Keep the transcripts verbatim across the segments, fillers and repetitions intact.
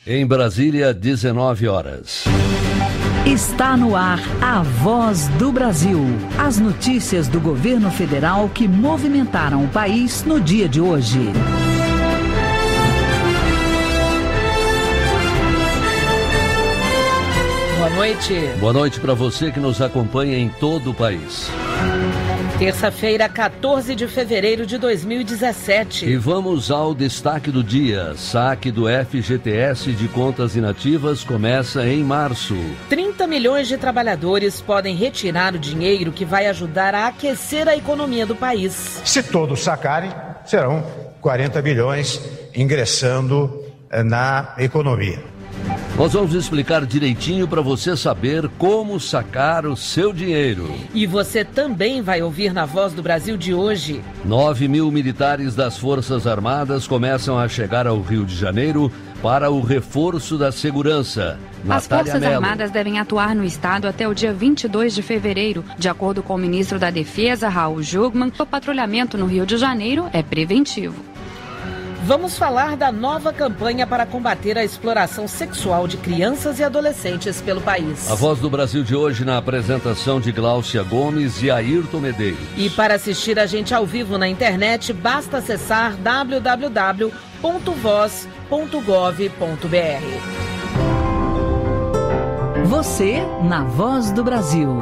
Em Brasília, dezenove horas. Está no ar a Voz do Brasil. As notícias do governo federal que movimentaram o país no dia de hoje. Boa noite. Boa noite para você que nos acompanha em todo o país. Terça-feira, quatorze de fevereiro de dois mil e dezessete. E vamos ao destaque do dia. Saque do F G T S de contas inativas começa em março. trinta milhões de trabalhadores podem retirar o dinheiro que vai ajudar a aquecer a economia do país. Se todos sacarem, serão quarenta bilhões ingressando na economia. Nós vamos explicar direitinho para você saber como sacar o seu dinheiro. E você também vai ouvir na Voz do Brasil de hoje. Nove mil militares das Forças Armadas começam a chegar ao Rio de Janeiro para o reforço da segurança. As Natália Forças Mello. Armadas devem atuar no estado até o dia vinte e dois de fevereiro. De acordo com o ministro da Defesa, Raul Jungmann, o patrulhamento no Rio de Janeiro é preventivo. Vamos falar da nova campanha para combater a exploração sexual de crianças e adolescentes pelo país. A Voz do Brasil de hoje na apresentação de Gláucia Gomes e Ayrton Medeiros. E para assistir a gente ao vivo na internet, basta acessar w w w ponto voz ponto gov ponto b r. Você na Voz do Brasil.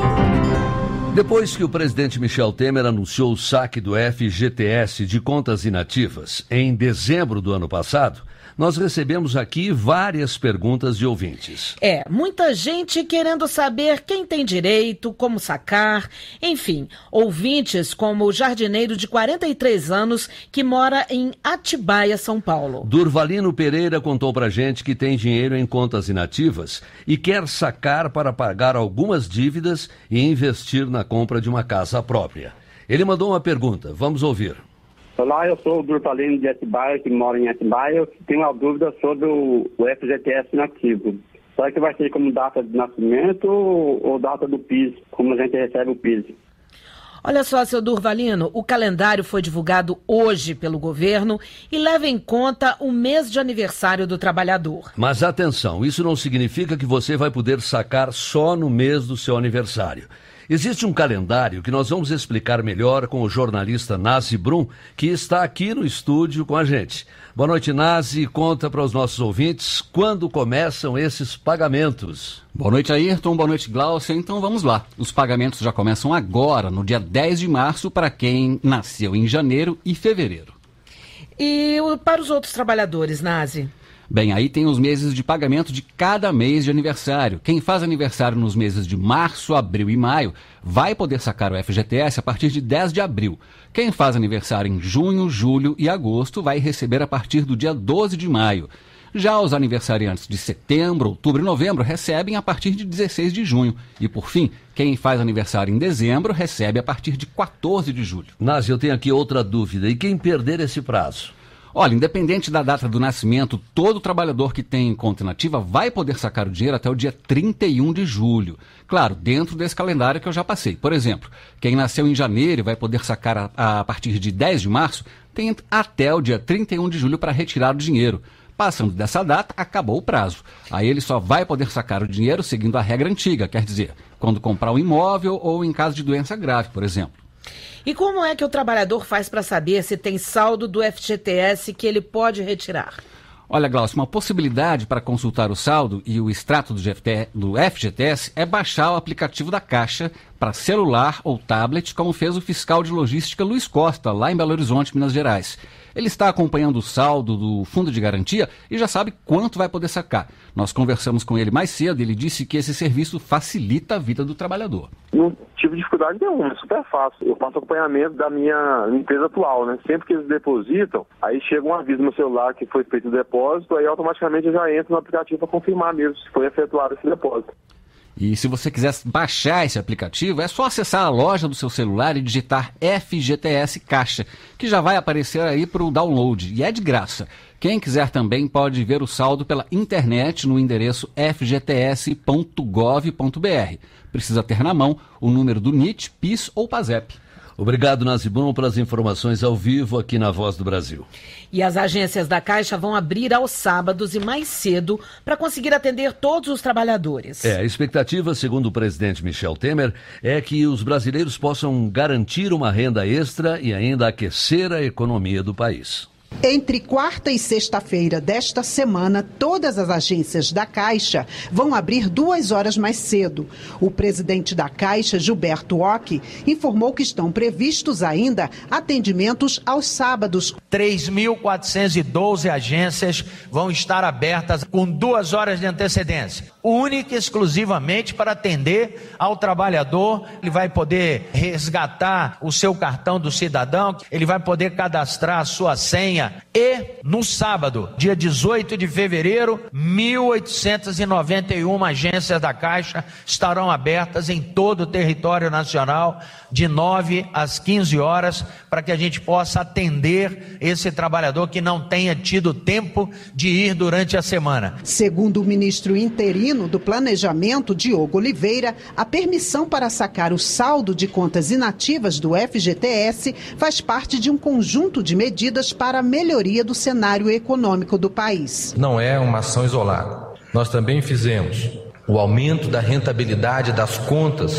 Depois que o presidente Michel Temer anunciou o saque do F G T S de contas inativas em dezembro do ano passado, nós recebemos aqui várias perguntas de ouvintes. É, muita gente querendo saber quem tem direito, como sacar, enfim, ouvintes como o jardineiro de quarenta e três anos que mora em Atibaia, São Paulo. Durvalino Pereira contou pra gente que tem dinheiro em contas inativas e quer sacar para pagar algumas dívidas e investir na compra de uma casa própria. Ele mandou uma pergunta, vamos ouvir. Olá, eu sou o Durvalino de Atibaia, que mora em Atibaia. Eu tenho uma dúvida sobre o, o F G T S inativo. Será que vai ser como data de nascimento ou, ou data do P I S, como a gente recebe o P I S? Olha só, seu Durvalino, o calendário foi divulgado hoje pelo governo e leva em conta o mês de aniversário do trabalhador. Mas atenção, isso não significa que você vai poder sacar só no mês do seu aniversário. Existe um calendário que nós vamos explicar melhor com o jornalista Nazi Brum, que está aqui no estúdio com a gente. Boa noite, Nazi. Conta para os nossos ouvintes quando começam esses pagamentos. Boa noite, Ayrton. Boa noite, Gláucia. Então vamos lá. Os pagamentos já começam agora, no dia dez de março, para quem nasceu em janeiro e fevereiro. E para os outros trabalhadores, Nazi? Bem, aí tem os meses de pagamento de cada mês de aniversário. Quem faz aniversário nos meses de março, abril e maio vai poder sacar o F G T S a partir de dez de abril. Quem faz aniversário em junho, julho e agosto vai receber a partir do dia doze de maio. Já os aniversariantes de setembro, outubro e novembro recebem a partir de dezesseis de junho. E, por fim, quem faz aniversário em dezembro recebe a partir de quatorze de julho. Nazi, eu tenho aqui outra dúvida. E quem perder esse prazo? Olha, independente da data do nascimento, todo trabalhador que tem conta inativa vai poder sacar o dinheiro até o dia trinta e um de julho. Claro, dentro desse calendário que eu já passei. Por exemplo, quem nasceu em janeiro e vai poder sacar a, a partir de dez de março, tem até o dia trinta e um de julho para retirar o dinheiro. Passando dessa data, acabou o prazo. Aí ele só vai poder sacar o dinheiro seguindo a regra antiga, quer dizer, quando comprar um imóvel ou em caso de doença grave, por exemplo. E como é que o trabalhador faz para saber se tem saldo do F G T S que ele pode retirar? Olha, Glaucio, uma possibilidade para consultar o saldo e o extrato do, G F T, do F G T S é baixar o aplicativo da Caixa para celular ou tablet, como fez o fiscal de logística Luiz Costa, lá em Belo Horizonte, Minas Gerais. Ele está acompanhando o saldo do Fundo de Garantia e já sabe quanto vai poder sacar. Nós conversamos com ele mais cedo e ele disse que esse serviço facilita a vida do trabalhador. Não tive dificuldade nenhuma, é super fácil. Eu faço acompanhamento da minha empresa atual, né? Sempre que eles depositam, aí chega um aviso no celular que foi feito o depósito, aí automaticamente eu já entro no aplicativo para confirmar mesmo se foi efetuado esse depósito. E se você quiser baixar esse aplicativo, é só acessar a loja do seu celular e digitar F G T S Caixa, que já vai aparecer aí para o download, e é de graça. Quem quiser também pode ver o saldo pela internet no endereço f g t s ponto gov ponto b r. Precisa ter na mão o número do N I T, P I S ou PASEP. Obrigado, Nazi Brum, pelas informações ao vivo aqui na Voz do Brasil. E as agências da Caixa vão abrir aos sábados e mais cedo para conseguir atender todos os trabalhadores. É, a expectativa, segundo o presidente Michel Temer, é que os brasileiros possam garantir uma renda extra e ainda aquecer a economia do país. Entre quarta e sexta-feira desta semana, todas as agências da Caixa vão abrir duas horas mais cedo. O presidente da Caixa, Gilberto Occhi, informou que estão previstos ainda atendimentos aos sábados. três mil quatrocentas e doze agências vão estar abertas com duas horas de antecedência, única e exclusivamente para atender ao trabalhador. Ele vai poder resgatar o seu cartão do cidadão, ele vai poder cadastrar a sua senha. E no sábado, dia dezoito de fevereiro, mil oitocentas e noventa e uma agências da Caixa estarão abertas em todo o território nacional, de nove às quinze horas, para que a gente possa atender esse trabalhador que não tenha tido tempo de ir durante a semana. Segundo o ministro interino do Planejamento, Diogo Oliveira, a permissão para sacar o saldo de contas inativas do F G T S faz parte de um conjunto de medidas para a melhoria do cenário econômico do país. Não é uma ação isolada. Nós também fizemos o aumento da rentabilidade das contas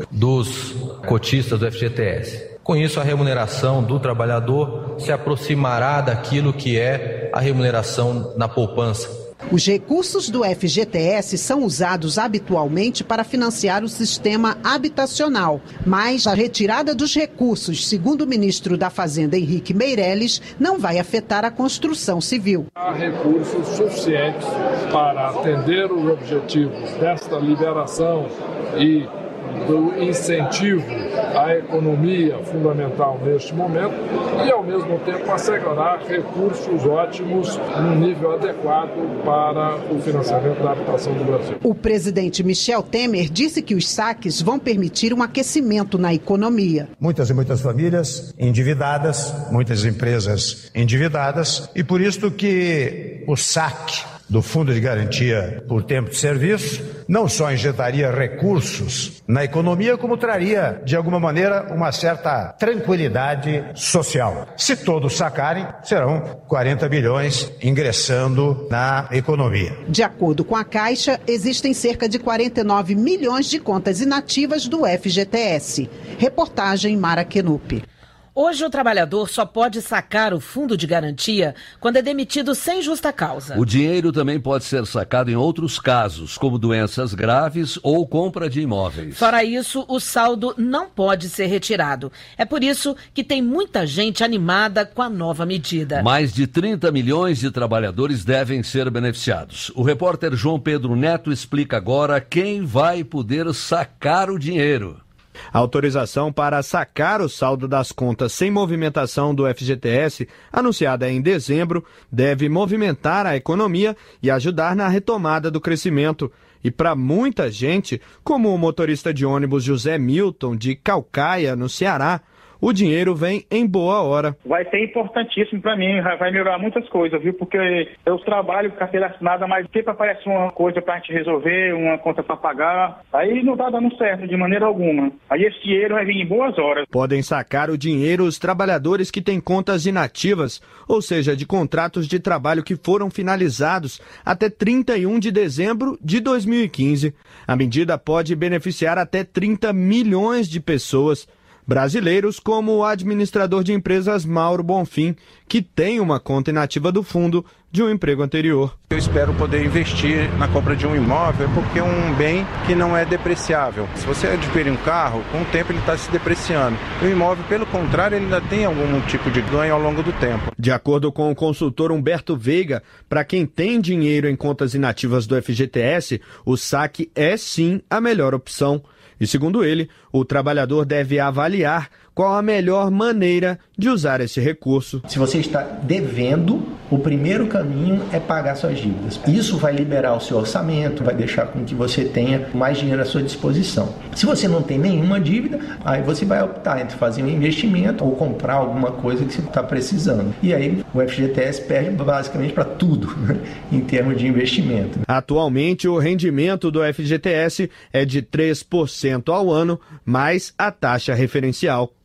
dos cotistas do F G T S. Com isso, a remuneração do trabalhador se aproximará daquilo que é a remuneração na poupança. Os recursos do F G T S são usados habitualmente para financiar o sistema habitacional, mas a retirada dos recursos, segundo o ministro da Fazenda, Henrique Meirelles, não vai afetar a construção civil. Há recursos suficientes para atender os objetivos desta liberação e do incentivo à economia fundamental neste momento e, ao mesmo tempo, assegurar recursos ótimos no nível adequado para o financiamento da habitação do Brasil. O presidente Michel Temer disse que os saques vão permitir um aquecimento na economia. Muitas e muitas famílias endividadas, muitas empresas endividadas, e por isso que o saque do Fundo de Garantia por Tempo de Serviço não só injetaria recursos na economia, como traria, de alguma maneira, uma certa tranquilidade social. Se todos sacarem, serão quarenta bilhões ingressando na economia. De acordo com a Caixa, existem cerca de quarenta e nove milhões de contas inativas do F G T S. Reportagem Mara Kenup. Hoje o trabalhador só pode sacar o fundo de garantia quando é demitido sem justa causa. O dinheiro também pode ser sacado em outros casos, como doenças graves ou compra de imóveis. Fora isso, o saldo não pode ser retirado. É por isso que tem muita gente animada com a nova medida. Mais de trinta milhões de trabalhadores devem ser beneficiados. O repórter João Pedro Neto explica agora quem vai poder sacar o dinheiro. A autorização para sacar o saldo das contas sem movimentação do F G T S, anunciada em dezembro, deve movimentar a economia e ajudar na retomada do crescimento. E para muita gente, como o motorista de ônibus José Milton, de Caucaia, no Ceará, o dinheiro vem em boa hora. Vai ser importantíssimo para mim, vai melhorar muitas coisas, viu? Porque eu trabalho com carteira assinada, mas sempre aparece uma coisa para a gente resolver, uma conta para pagar, aí não tá dando certo de maneira alguma. Aí esse dinheiro vai vir em boas horas. Podem sacar o dinheiro os trabalhadores que têm contas inativas, ou seja, de contratos de trabalho que foram finalizados até trinta e um de dezembro de dois mil e quinze. A medida pode beneficiar até trinta milhões de pessoas. Brasileiros como o administrador de empresas Mauro Bonfim, que tem uma conta inativa do fundo de um emprego anterior. Eu espero poder investir na compra de um imóvel porque é um bem que não é depreciável. Se você adquirir um carro, com o tempo ele está se depreciando. O imóvel, pelo contrário, ele ainda tem algum tipo de ganho ao longo do tempo. De acordo com o consultor Humberto Veiga, para quem tem dinheiro em contas inativas do F G T S, o saque é sim a melhor opção. E, segundo ele, o trabalhador deve avaliar qual a melhor maneira de usar esse recurso. Se você está devendo, o primeiro caminho é pagar suas dívidas. Isso vai liberar o seu orçamento, vai deixar com que você tenha mais dinheiro à sua disposição. Se você não tem nenhuma dívida, aí você vai optar entre fazer um investimento ou comprar alguma coisa que você está precisando. E aí o F G T S perde basicamente para tudo, né, em termos de investimento. Atualmente, o rendimento do F G T S é de três por cento ao ano, mais a taxa referencial.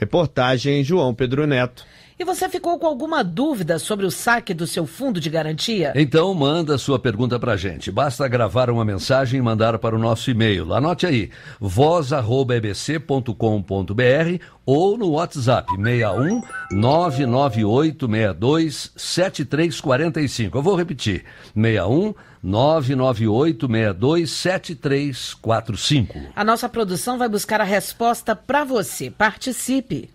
Reportagem João Pedro Neto. E você ficou com alguma dúvida sobre o saque do seu fundo de garantia? Então manda sua pergunta pra gente. Basta gravar uma mensagem e mandar para o nosso e-mail. Anote aí, voz arroba e b c ponto com ponto b r ou no WhatsApp seis um nove nove oito seis dois sete três quatro cinco. Eu vou repetir, seis um nove nove oito seis dois sete três quatro cinco. A nossa produção vai buscar a resposta para você. Participe!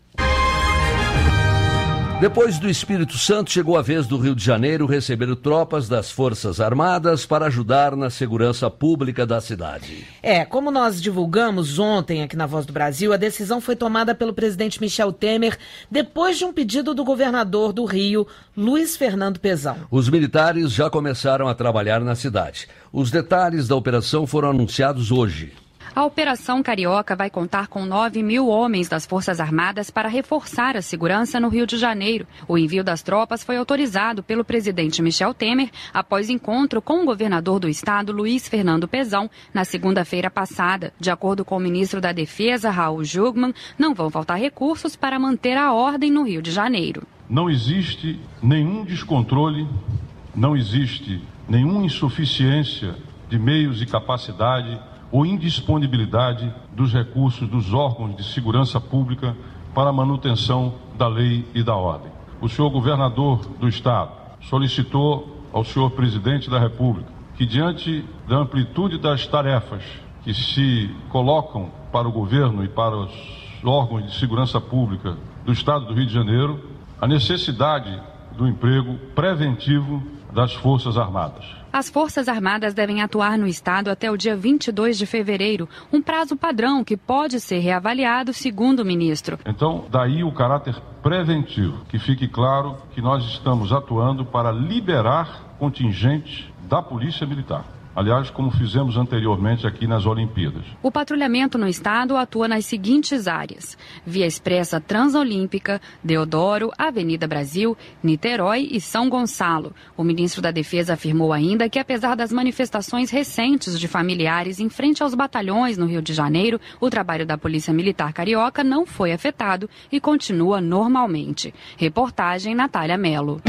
Depois do Espírito Santo, chegou a vez do Rio de Janeiro receber tropas das Forças Armadas para ajudar na segurança pública da cidade. É, como nós divulgamos ontem aqui na Voz do Brasil, a decisão foi tomada pelo presidente Michel Temer depois de um pedido do governador do Rio, Luiz Fernando Pezão. Os militares já começaram a trabalhar na cidade. Os detalhes da operação foram anunciados hoje. A Operação Carioca vai contar com nove mil homens das Forças Armadas para reforçar a segurança no Rio de Janeiro. O envio das tropas foi autorizado pelo presidente Michel Temer após encontro com o governador do estado, Luiz Fernando Pezão, na segunda-feira passada. De acordo com o ministro da Defesa, Raul Jugman, não vão faltar recursos para manter a ordem no Rio de Janeiro. Não existe nenhum descontrole, não existe nenhuma insuficiência de meios e capacidade ou indisponibilidade dos recursos dos órgãos de segurança pública para a manutenção da lei e da ordem. O senhor governador do estado solicitou ao senhor presidente da República que, diante da amplitude das tarefas que se colocam para o governo e para os órgãos de segurança pública do estado do Rio de Janeiro, a necessidade do emprego preventivo das Forças Armadas. As Forças Armadas devem atuar no estado até o dia vinte e dois de fevereiro, um prazo padrão que pode ser reavaliado, segundo o ministro. Então, daí o caráter preventivo, que fique claro que nós estamos atuando para liberar contingentes da Polícia Militar. Aliás, como fizemos anteriormente aqui nas Olimpíadas. O patrulhamento no estado atua nas seguintes áreas: Via Expressa Transolímpica, Deodoro, Avenida Brasil, Niterói e São Gonçalo. O ministro da Defesa afirmou ainda que, apesar das manifestações recentes de familiares em frente aos batalhões no Rio de Janeiro, o trabalho da Polícia Militar Carioca não foi afetado e continua normalmente. Reportagem Natália Mello.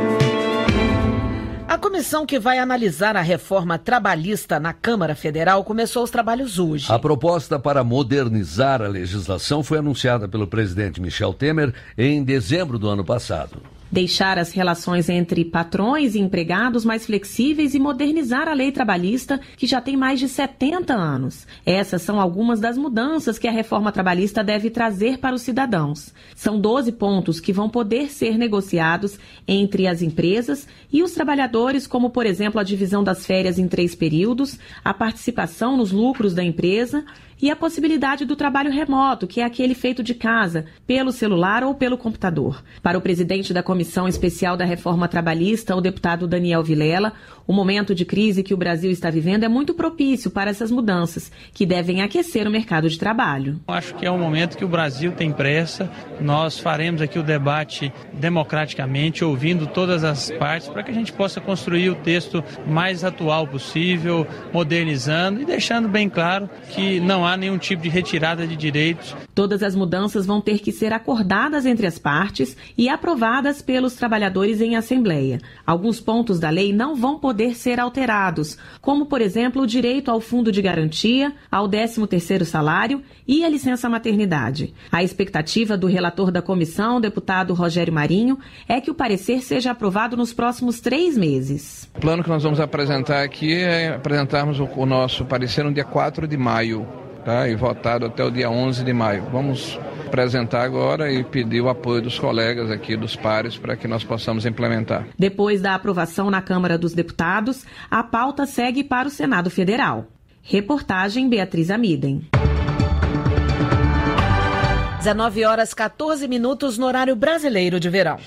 A comissão que vai analisar a reforma trabalhista na Câmara Federal começou os trabalhos hoje. A proposta para modernizar a legislação foi anunciada pelo presidente Michel Temer em dezembro do ano passado. Deixar as relações entre patrões e empregados mais flexíveis e modernizar a lei trabalhista, que já tem mais de setenta anos. Essas são algumas das mudanças que a reforma trabalhista deve trazer para os cidadãos. São doze pontos que vão poder ser negociados entre as empresas e os trabalhadores, como, por exemplo, a divisão das férias em três períodos, a participação nos lucros da empresa e a possibilidade do trabalho remoto, que é aquele feito de casa, pelo celular ou pelo computador. Para o presidente da Comissão Especial da Reforma Trabalhista, o deputado Daniel Vilela, o momento de crise que o Brasil está vivendo é muito propício para essas mudanças, que devem aquecer o mercado de trabalho. Acho que é um momento que o Brasil tem pressa. Nós faremos aqui o debate democraticamente, ouvindo todas as partes, para que a gente possa construir o texto mais atual possível, modernizando e deixando bem claro que não há Não há nenhum tipo de retirada de direitos. Todas as mudanças vão ter que ser acordadas entre as partes e aprovadas pelos trabalhadores em assembleia. Alguns pontos da lei não vão poder ser alterados, como, por exemplo, o direito ao fundo de garantia, ao décimo terceiro salário e a licença maternidade. A expectativa do relator da comissão, deputado Rogério Marinho, é que o parecer seja aprovado nos próximos três meses. O plano que nós vamos apresentar aqui é apresentarmos o, o nosso parecer no dia quatro de maio. Tá, e votado até o dia onze de maio. Vamos apresentar agora e pedir o apoio dos colegas aqui, dos pares, para que nós possamos implementar. Depois da aprovação na Câmara dos Deputados, a pauta segue para o Senado Federal. Reportagem Beatriz Amiden. dezenove horas, quatorze minutos no horário brasileiro de verão.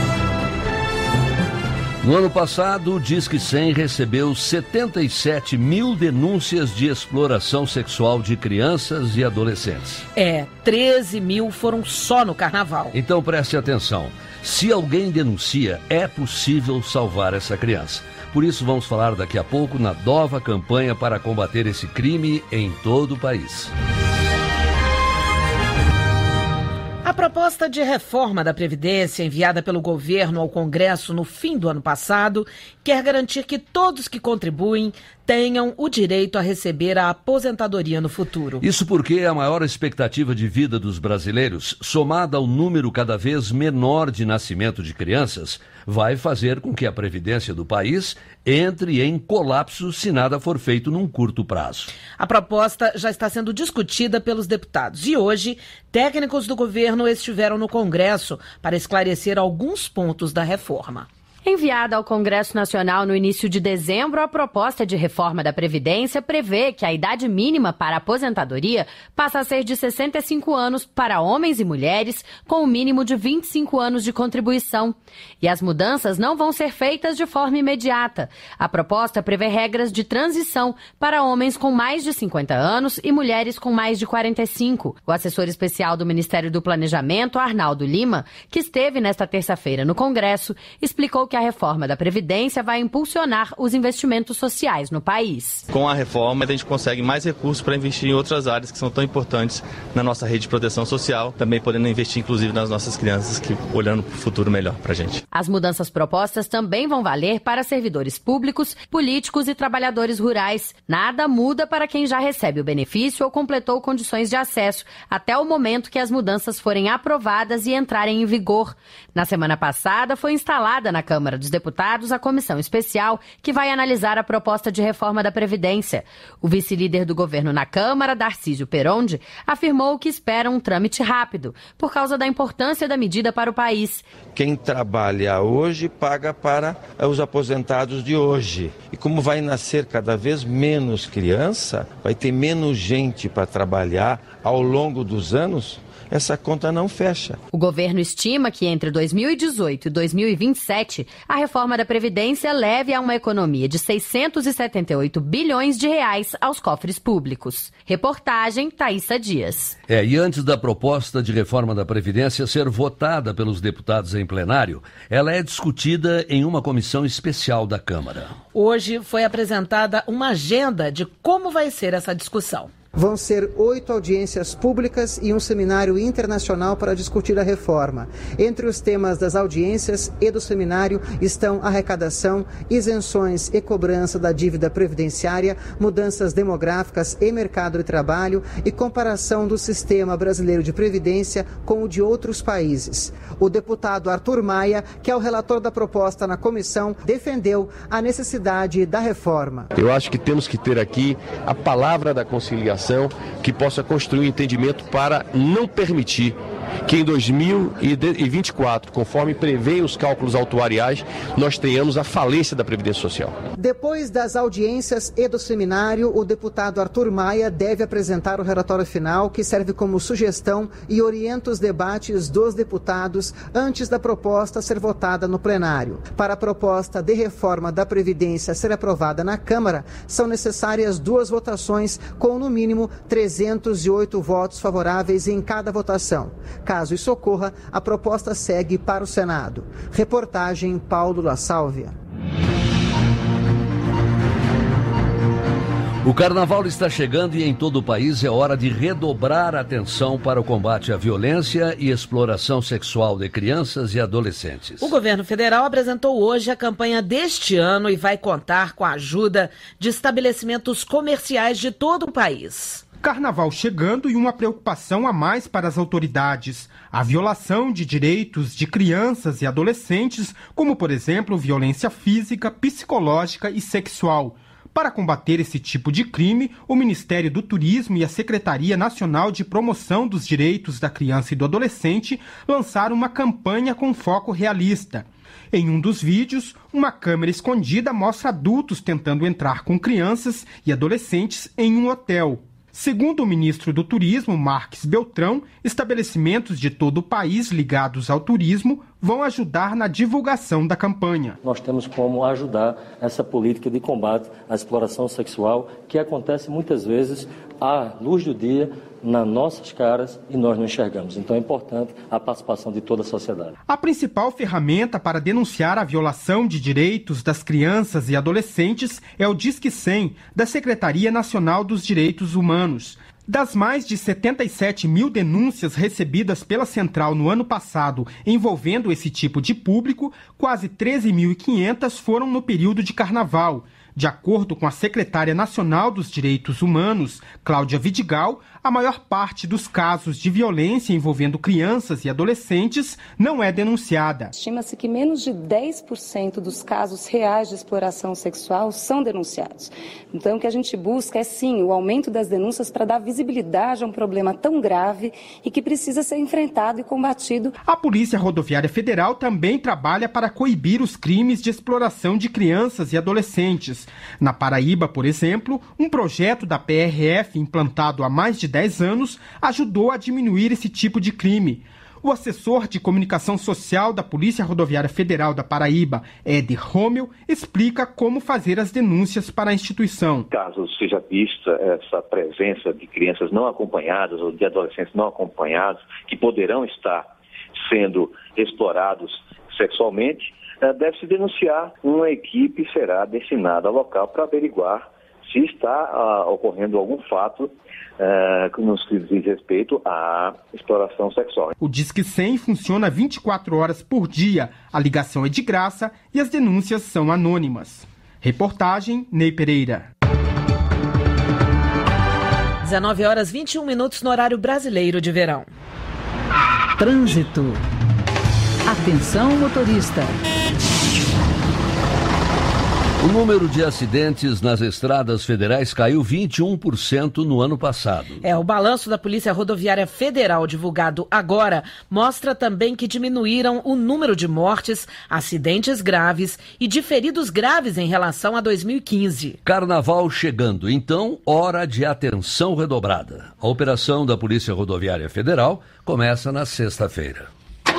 No ano passado, o Disque cem recebeu setenta e sete mil denúncias de exploração sexual de crianças e adolescentes. É, treze mil foram só no carnaval. Então preste atenção. Se alguém denuncia, é possível salvar essa criança. Por isso vamos falar daqui a pouco na nova campanha para combater esse crime em todo o país. A proposta de reforma da Previdência enviada pelo governo ao Congresso no fim do ano passado quer garantir que todos que contribuem tenham o direito a receber a aposentadoria no futuro. Isso porque a maior expectativa de vida dos brasileiros, somada ao número cada vez menor de nascimento de crianças, vai fazer com que a Previdência do país entre em colapso se nada for feito num curto prazo. A proposta já está sendo discutida pelos deputados e hoje técnicos do governo estiveram no Congresso para esclarecer alguns pontos da reforma. Enviada ao Congresso Nacional no início de dezembro, a proposta de reforma da Previdência prevê que a idade mínima para a aposentadoria passa a ser de sessenta e cinco anos para homens e mulheres, com o mínimo de vinte e cinco anos de contribuição. E as mudanças não vão ser feitas de forma imediata. A proposta prevê regras de transição para homens com mais de cinquenta anos e mulheres com mais de quarenta e cinco. O assessor especial do Ministério do Planejamento, Arnaldo Lima, que esteve nesta terça-feira no Congresso, explicou que a reforma da Previdência vai impulsionar os investimentos sociais no país. Com a reforma, a gente consegue mais recursos para investir em outras áreas que são tão importantes na nossa rede de proteção social, também podendo investir, inclusive, nas nossas crianças, que olhando para o futuro melhor para a gente. As mudanças propostas também vão valer para servidores públicos, políticos e trabalhadores rurais. Nada muda para quem já recebe o benefício ou completou condições de acesso, até o momento que as mudanças forem aprovadas e entrarem em vigor. Na semana passada, foi instalada na Câmara dos Deputados a comissão especial que vai analisar a proposta de reforma da Previdência. O vice-líder do governo na Câmara, Darcísio Peronde, afirmou que espera um trâmite rápido, por causa da importância da medida para o país. Quem trabalha hoje paga para os aposentados de hoje. E como vai nascer cada vez menos criança, vai ter menos gente para trabalhar ao longo dos anos, essa conta não fecha. O governo estima que entre dois mil e dezoito e dois mil e vinte e sete, a reforma da Previdência leve a uma economia de seiscentos e setenta e oito bilhões de reais aos cofres públicos. Reportagem Thaísa Dias. É, e antes da proposta de reforma da Previdência ser votada pelos deputados em plenário, ela é discutida em uma comissão especial da Câmara. Hoje foi apresentada uma agenda de como vai ser essa discussão. Vão ser oito audiências públicas e um seminário internacional para discutir a reforma. Entre os temas das audiências e do seminário estão arrecadação, isenções e cobrança da dívida previdenciária, mudanças demográficas e mercado de trabalho e comparação do sistema brasileiro de previdência com o de outros países. O deputado Arthur Maia, que é o relator da proposta na comissão, defendeu a necessidade da reforma. Eu acho que temos que ter aqui a palavra da conciliação, que possa construir um entendimento para não permitir que em dois mil e vinte e quatro, conforme prevêem os cálculos autuariais, nós tenhamos a falência da Previdência Social. Depois das audiências e do seminário, o deputado Arthur Maia deve apresentar o relatório final, que serve como sugestão e orienta os debates dos deputados antes da proposta ser votada no plenário. Para a proposta de reforma da Previdência ser aprovada na Câmara, são necessárias duas votações com, no mínimo, trezentos e oito votos favoráveis em cada votação. Caso isso ocorra, a proposta segue para o Senado. Reportagem Paulo La Sálvia. O carnaval está chegando e em todo o país é hora de redobrar a atenção para o combate à violência e exploração sexual de crianças e adolescentes. O governo federal apresentou hoje a campanha deste ano e vai contar com a ajuda de estabelecimentos comerciais de todo o país. Carnaval chegando e uma preocupação a mais para as autoridades. A violação de direitos de crianças e adolescentes, como, por exemplo, violência física, psicológica e sexual. Para combater esse tipo de crime, o Ministério do Turismo e a Secretaria Nacional de Promoção dos Direitos da Criança e do Adolescente lançaram uma campanha com foco realista. Em um dos vídeos, uma câmera escondida mostra adultos tentando entrar com crianças e adolescentes em um hotel. Segundo o ministro do Turismo, Marques Beltrão, estabelecimentos de todo o país ligados ao turismo vão ajudar na divulgação da campanha. Nós temos como ajudar essa política de combate à exploração sexual, que acontece muitas vezes à luz do dia, nas nossas caras, e nós não enxergamos. Então é importante a participação de toda a sociedade. A principal ferramenta para denunciar a violação de direitos das crianças e adolescentes é o Disque cem, da Secretaria Nacional dos Direitos Humanos. Das mais de setenta e sete mil denúncias recebidas pela Central no ano passado envolvendo esse tipo de público, quase treze mil e quinhentas foram no período de carnaval. De acordo com a secretária nacional dos Direitos Humanos, Cláudia Vidigal, a maior parte dos casos de violência envolvendo crianças e adolescentes não é denunciada. Estima-se que menos de dez por cento dos casos reais de exploração sexual são denunciados. Então, o que a gente busca é, sim, o aumento das denúncias para dar visibilidade a um problema tão grave e que precisa ser enfrentado e combatido. A Polícia Rodoviária Federal também trabalha para coibir os crimes de exploração de crianças e adolescentes. Na Paraíba, por exemplo, um projeto da P R F implantado há mais de dez anos ajudou a diminuir esse tipo de crime. O assessor de comunicação social da Polícia Rodoviária Federal da Paraíba, Ed Romeu, explica como fazer as denúncias para a instituição. Caso seja vista essa presença de crianças não acompanhadas ou de adolescentes não acompanhados que poderão estar sendo explorados sexualmente, deve-se denunciar. Uma equipe será destinada ao local para averiguar se está uh, ocorrendo algum fato uh, que nos diz respeito à exploração sexual. O Disque cem funciona vinte e quatro horas por dia, a ligação é de graça e as denúncias são anônimas. Reportagem Ney Pereira. dezenove horas e vinte e um minutos no horário brasileiro de verão. Trânsito. Atenção, motorista. O número de acidentes nas estradas federais caiu vinte e um por cento no ano passado. É, o balanço da Polícia Rodoviária Federal, divulgado agora, mostra também que diminuíram o número de mortes, acidentes graves e de feridos graves em relação a dois mil e quinze. Carnaval chegando, então, hora de atenção redobrada. A operação da Polícia Rodoviária Federal começa na sexta-feira.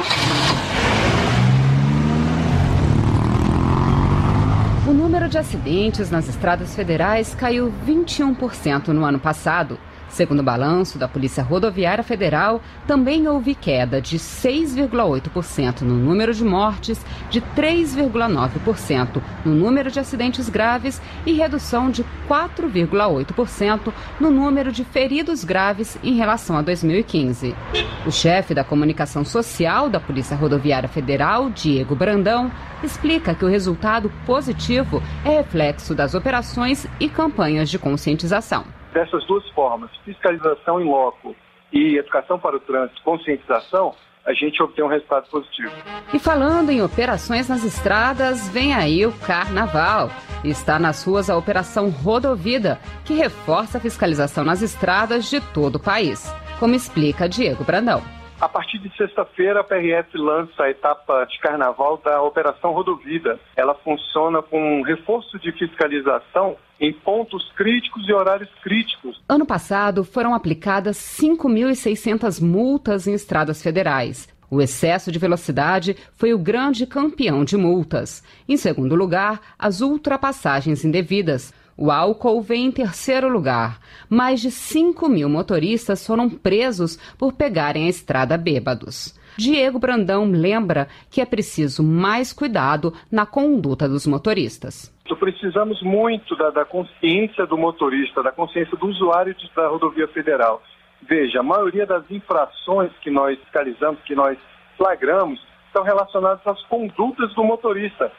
O número de acidentes nas estradas federais caiu vinte e um por cento no ano passado. Segundo o balanço da Polícia Rodoviária Federal, também houve queda de seis vírgula oito por cento no número de mortes, de três vírgula nove por cento no número de acidentes graves e redução de quatro vírgula oito por cento no número de feridos graves em relação a dois mil e quinze. O chefe da comunicação social da Polícia Rodoviária Federal, Diego Brandão, explica que o resultado positivo é reflexo das operações e campanhas de conscientização. Dessas duas formas, fiscalização em loco e educação para o trânsito, conscientização, a gente obtém um resultado positivo. E falando em operações nas estradas, vem aí o Carnaval. Está nas ruas a Operação Rodovida, que reforça a fiscalização nas estradas de todo o país, como explica Diego Brandão. A partir de sexta-feira, a P R F lança a etapa de carnaval da Operação Rodovida. Ela funciona com um reforço de fiscalização em pontos críticos e horários críticos. Ano passado, foram aplicadas cinco mil e seiscentas multas em estradas federais. O excesso de velocidade foi o grande campeão de multas. Em segundo lugar, as ultrapassagens indevidas. O álcool vem em terceiro lugar. Mais de cinco mil motoristas foram presos por pegarem a estrada bêbados. Diego Brandão lembra que é preciso mais cuidado na conduta dos motoristas. Precisamos muito da, da consciência do motorista, da consciência do usuário de, da rodovia federal. Veja, a maioria das infrações que nós fiscalizamos, que nós flagramos, estão relacionadas às condutas do motorista.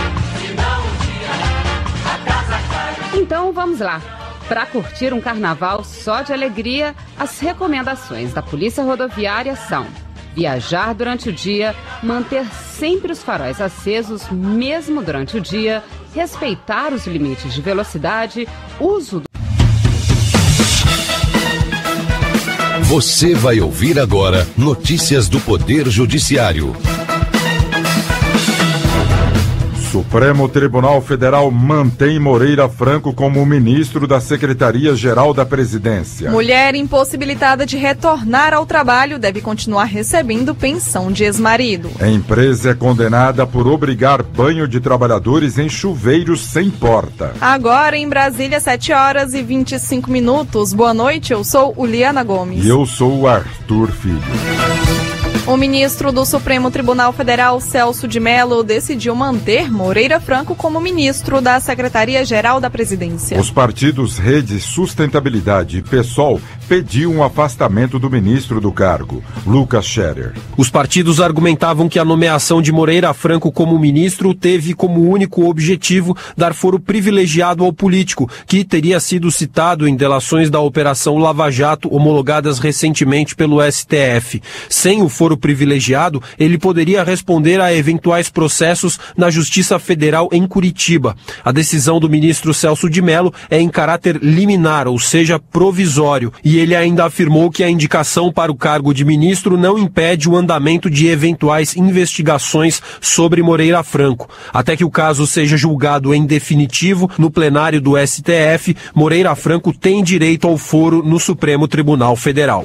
Então vamos lá. Para curtir um carnaval só de alegria, as recomendações da Polícia Rodoviária são: viajar durante o dia, manter sempre os faróis acesos mesmo durante o dia, respeitar os limites de velocidade, uso do... Você vai ouvir agora notícias do Poder Judiciário. Supremo Tribunal Federal mantém Moreira Franco como ministro da Secretaria-Geral da Presidência. Mulher impossibilitada de retornar ao trabalho deve continuar recebendo pensão de ex-marido. A empresa é condenada por obrigar banho de trabalhadores em chuveiros sem porta. Agora em Brasília, sete horas e vinte e cinco minutos. Boa noite, eu sou Uliana Gomes. E eu sou o Arthur Filho. O ministro do Supremo Tribunal Federal, Celso de Mello, decidiu manter Moreira Franco como ministro da Secretaria-Geral da Presidência. Os partidos Rede Sustentabilidade e PSOL pediu um afastamento do ministro do cargo, Lucas Scherer. Os partidos argumentavam que a nomeação de Moreira Franco como ministro teve como único objetivo dar foro privilegiado ao político, que teria sido citado em delações da Operação Lava Jato homologadas recentemente pelo S T F. Sem o foro privilegiado, ele poderia responder a eventuais processos na Justiça Federal em Curitiba. A decisão do ministro Celso de Mello é em caráter liminar, ou seja, provisório, e ele ainda afirmou que a indicação para o cargo de ministro não impede o andamento de eventuais investigações sobre Moreira Franco. Até que o caso seja julgado em definitivo no plenário do S T F, Moreira Franco tem direito ao foro no Supremo Tribunal Federal.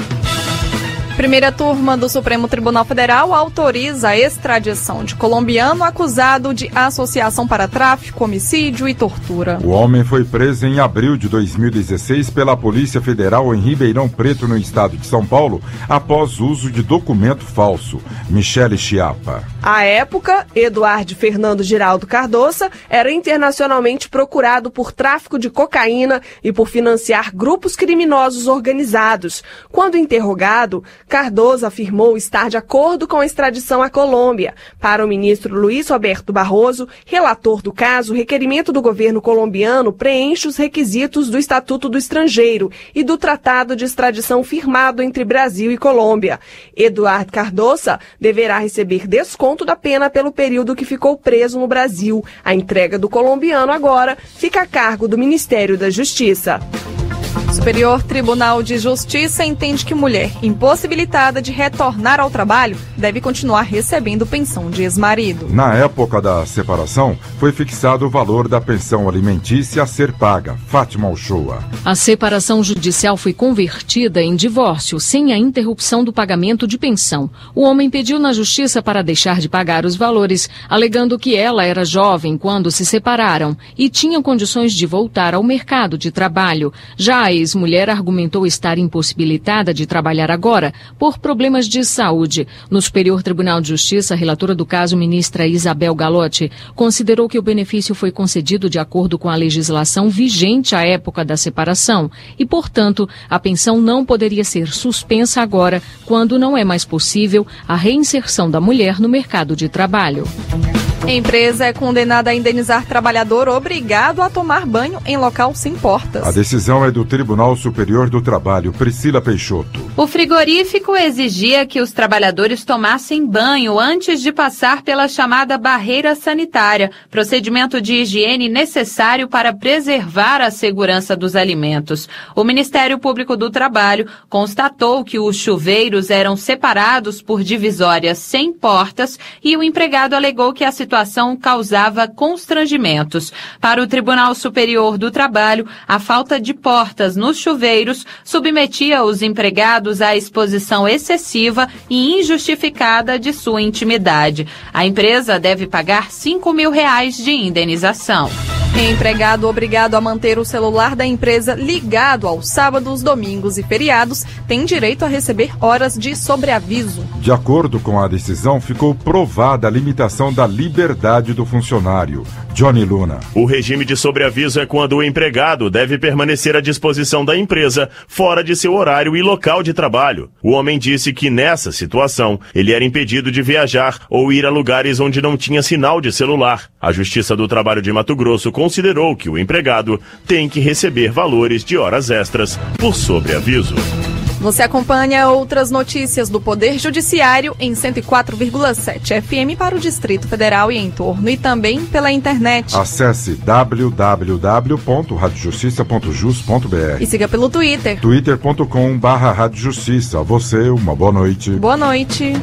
Primeira turma do Supremo Tribunal Federal autoriza a extradição de colombiano acusado de associação para tráfico, homicídio e tortura. O homem foi preso em abril de dois mil e dezesseis pela Polícia Federal em Ribeirão Preto, no estado de São Paulo, após uso de documento falso. Michele Chiapa. À época, Eduardo Fernando Giraldo Cardoça era internacionalmente procurado por tráfico de cocaína e por financiar grupos criminosos organizados. Quando interrogado, Cardoso afirmou estar de acordo com a extradição à Colômbia. Para o ministro Luiz Roberto Barroso, relator do caso, o requerimento do governo colombiano preenche os requisitos do Estatuto do Estrangeiro e do Tratado de Extradição firmado entre Brasil e Colômbia. Eduardo Cardoso deverá receber desconto da pena pelo período que ficou preso no Brasil. A entrega do colombiano agora fica a cargo do Ministério da Justiça. Superior Tribunal de Justiça entende que mulher impossibilitada de retornar ao trabalho deve continuar recebendo pensão de ex-marido. Na época da separação, foi fixado o valor da pensão alimentícia a ser paga. Fátima Uchoa. A separação judicial foi convertida em divórcio, sem a interrupção do pagamento de pensão. O homem pediu na justiça para deixar de pagar os valores, alegando que ela era jovem quando se separaram e tinha condições de voltar ao mercado de trabalho. Já a ex-mulher argumentou estar impossibilitada de trabalhar agora por problemas de saúde. No Superior Tribunal de Justiça, a relatora do caso, ministra Isabel Galotti, considerou que o benefício foi concedido de acordo com a legislação vigente à época da separação e, portanto, a pensão não poderia ser suspensa agora, quando não é mais possível a reinserção da mulher no mercado de trabalho. A empresa é condenada a indenizar trabalhador obrigado a tomar banho em local sem portas. A decisão é do Tribunal Superior do Trabalho. Priscila Peixoto. O frigorífico exigia que os trabalhadores tomassem banho antes de passar pela chamada barreira sanitária, procedimento de higiene necessário para preservar a segurança dos alimentos. O Ministério Público do Trabalho constatou que os chuveiros eram separados por divisórias sem portas e o empregado alegou que a situação situação causava constrangimentos. Para o Tribunal Superior do Trabalho, a falta de portas nos chuveiros submetia os empregados à exposição excessiva e injustificada de sua intimidade. A empresa deve pagar cinco mil reais de indenização. Empregado obrigado a manter o celular da empresa ligado aos sábados, domingos e feriados tem direito a receber horas de sobreaviso. De acordo com a decisão, ficou provada a limitação da liberdade do funcionário. Johnny Luna. O regime de sobreaviso é quando o empregado deve permanecer à disposição da empresa, fora de seu horário e local de trabalho. O homem disse que nessa situação ele era impedido de viajar ou ir a lugares onde não tinha sinal de celular. A Justiça do Trabalho de Mato Grosso considerou que o empregado tem que receber valores de horas extras por sobreaviso. Você acompanha outras notícias do Poder Judiciário em cento e quatro vírgula sete F M para o Distrito Federal e em torno, e também pela internet. Acesse w w w ponto rádio justiça ponto jus ponto b r e siga pelo Twitter. twitter ponto com barra rádio justiça. Você, uma boa noite. Boa noite.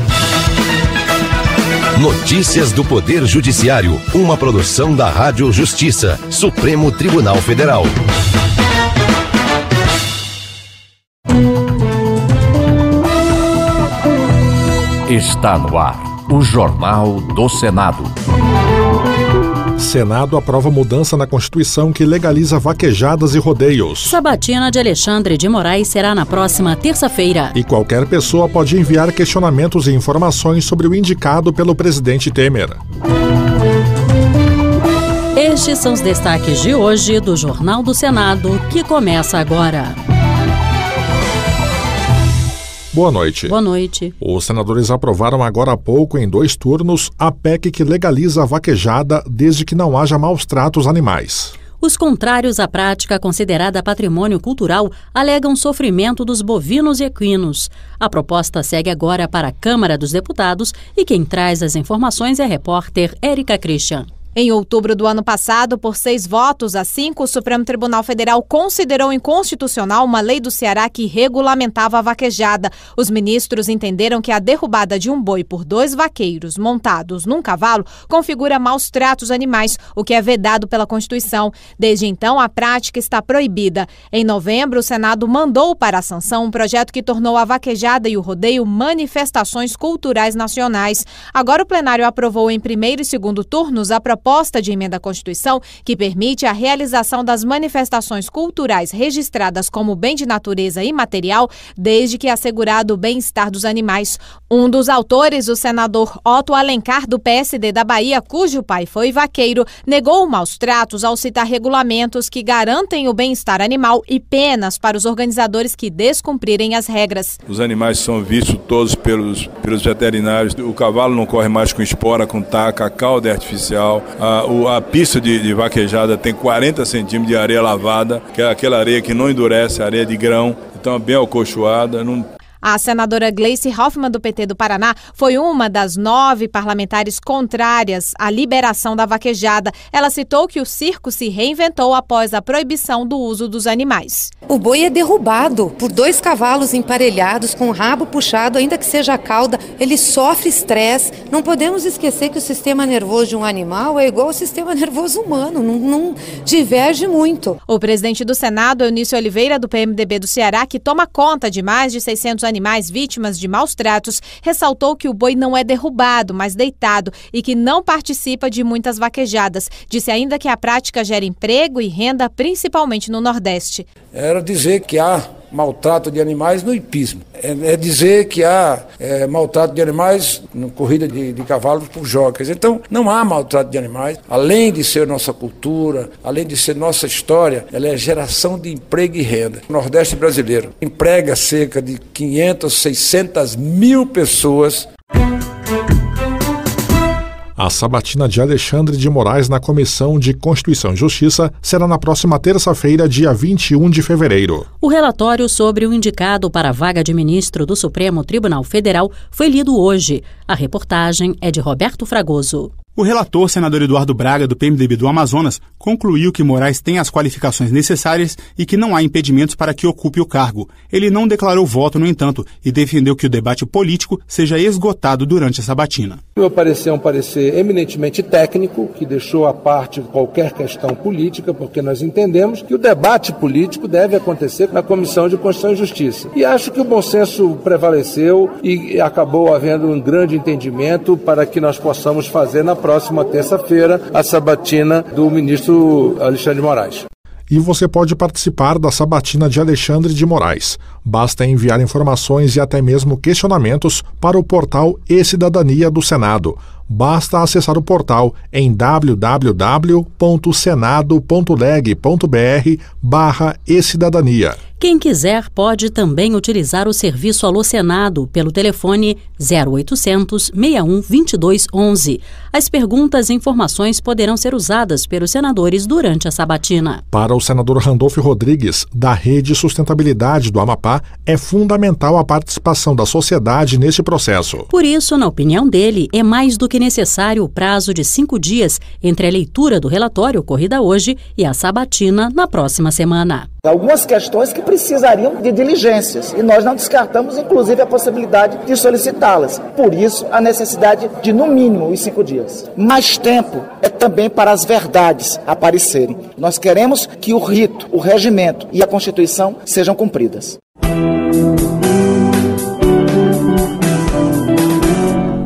Notícias do Poder Judiciário, uma produção da Rádio Justiça, Supremo Tribunal Federal. Está no ar, o Jornal do Senado. Senado aprova mudança na Constituição que legaliza vaquejadas e rodeios. Sabatina de Alexandre de Moraes será na próxima terça-feira. E qualquer pessoa pode enviar questionamentos e informações sobre o indicado pelo presidente Temer. Estes são os destaques de hoje do Jornal do Senado, que começa agora. Boa noite. Boa noite. Os senadores aprovaram agora há pouco, em dois turnos, a P E C que legaliza a vaquejada desde que não haja maus tratos animais. Os contrários à prática considerada patrimônio cultural alegam sofrimento dos bovinos e equinos. A proposta segue agora para a Câmara dos Deputados e quem traz as informações é a repórter Érica Christian. Em outubro do ano passado, por seis votos a cinco, o Supremo Tribunal Federal considerou inconstitucional uma lei do Ceará que regulamentava a vaquejada. Os ministros entenderam que a derrubada de um boi por dois vaqueiros montados num cavalo configura maus tratos animais, o que é vedado pela Constituição. Desde então, a prática está proibida. Em novembro, o Senado mandou para a sanção um projeto que tornou a vaquejada e o rodeio manifestações culturais nacionais. Agora o plenário aprovou em primeiro e segundo turnos a proposta proposta de emenda à Constituição que permite a realização das manifestações culturais registradas como bem de natureza imaterial, desde que assegurado o bem-estar dos animais. Um dos autores, o senador Otto Alencar, do P S D da Bahia, cujo pai foi vaqueiro, negou maus tratos ao citar regulamentos que garantem o bem-estar animal e penas para os organizadores que descumprirem as regras. Os animais são vistos todos pelos, pelos veterinários. O cavalo não corre mais com espora, com taca, a cauda é artificial. A, o, a pista de, de vaquejada tem quarenta centímetros de areia lavada, que é aquela areia que não endurece, areia de grão, então é bem alcochoada. Não... A senadora Gleice Hoffmann, do P T do Paraná, foi uma das nove parlamentares contrárias à liberação da vaquejada. Ela citou que o circo se reinventou após a proibição do uso dos animais. O boi é derrubado por dois cavalos emparelhados, com o rabo puxado, ainda que seja a cauda. Ele sofre estresse. Não podemos esquecer que o sistema nervoso de um animal é igual ao sistema nervoso humano, não, não diverge muito. O presidente do Senado, Eunício Oliveira, do P M D B do Ceará, que toma conta de mais de seiscentos animais, animais vítimas de maus tratos, ressaltou que o boi não é derrubado, mas deitado e que não participa de muitas vaquejadas. Disse ainda que a prática gera emprego e renda, principalmente no Nordeste. Era dizer que há maltrato de animais no hipismo. É, é dizer que há é, maltrato de animais na corrida de, de cavalos por jockeys. Então, não há maltrato de animais. Além de ser nossa cultura, além de ser nossa história, ela é geração de emprego e renda. O Nordeste brasileiro emprega cerca de quinhentas, seiscentas mil pessoas. A sabatina de Alexandre de Moraes na Comissão de Constituição e Justiça será na próxima terça-feira, dia vinte e um de fevereiro. O relatório sobre o indicado para a vaga de ministro do Supremo Tribunal Federal foi lido hoje. A reportagem é de Roberto Fragoso. O relator, senador Eduardo Braga, do P M D B do Amazonas, concluiu que Moraes tem as qualificações necessárias e que não há impedimentos para que ocupe o cargo. Ele não declarou voto, no entanto, e defendeu que o debate político seja esgotado durante a sabatina. O meu parecer é um parecer eminentemente técnico, que deixou à parte qualquer questão política, porque nós entendemos que o debate político deve acontecer na Comissão de Constituição e Justiça. E acho que o bom senso prevaleceu e acabou havendo um grande entendimento para que nós possamos fazer na próxima terça-feira a sabatina do ministro Alexandre de Moraes. E você pode participar da sabatina de Alexandre de Moraes. Basta enviar informações e até mesmo questionamentos para o portal E-Cidadania do Senado. Basta acessar o portal em w w w ponto senado ponto leg ponto b r barra e-cidadania. Quem quiser pode também utilizar o serviço Alô Senado pelo telefone zero oitocentos, seis um, dois dois um um. As perguntas e informações poderão ser usadas pelos senadores durante a sabatina. Para o senador Randolfo Rodrigues, da Rede Sustentabilidade do Amapá, é fundamental a participação da sociedade neste processo. Por isso, na opinião dele, é mais do que necessário o prazo de cinco dias entre a leitura do relatório ocorrida hoje e a sabatina na próxima semana. Algumas questões que precisariam de diligências e nós não descartamos, inclusive, a possibilidade de solicitá-las. Por isso, a necessidade de, no mínimo, os cinco dias. Mais tempo é também para as verdades aparecerem. Nós queremos que o rito, o regimento e a Constituição sejam cumpridas.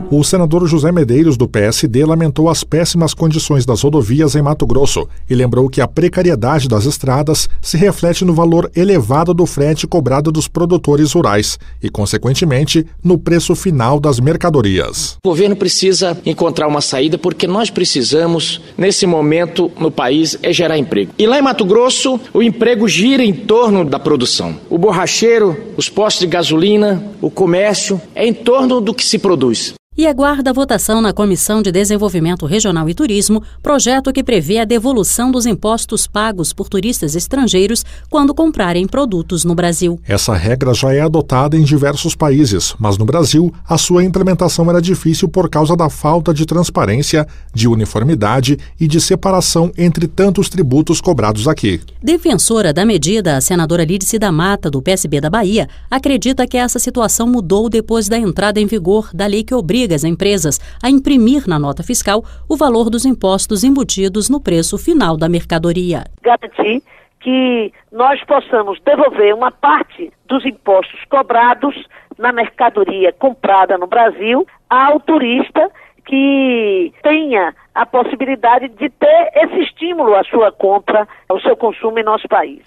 O senador José Medeiros, do P S D, lamentou as péssimas condições das rodovias em Mato Grosso e lembrou que a precariedade das estradas se reflete no valor elevado do frete cobrado dos produtores rurais e, consequentemente, no preço final das mercadorias. O governo precisa encontrar uma saída porque nós precisamos, nesse momento, no país, é gerar emprego. E lá em Mato Grosso, o emprego gira em torno da produção. O borracheiro, os postos de gasolina, o comércio, é em torno do que se produz. E aguarda a votação na Comissão de Desenvolvimento Regional e Turismo, projeto que prevê a devolução dos impostos pagos por turistas estrangeiros quando comprarem produtos no Brasil. Essa regra já é adotada em diversos países, mas no Brasil a sua implementação era difícil por causa da falta de transparência, de uniformidade e de separação entre tantos tributos cobrados aqui. Defensora da medida, a senadora Lídice da Mata, do P S B da Bahia, acredita que essa situação mudou depois da entrada em vigor da lei que obriga as empresas a imprimir na nota fiscal o valor dos impostos embutidos no preço final da mercadoria. Garantir que nós possamos devolver uma parte dos impostos cobrados na mercadoria comprada no Brasil ao turista que tenha a possibilidade de ter esse estímulo à sua compra, ao seu consumo em nosso país.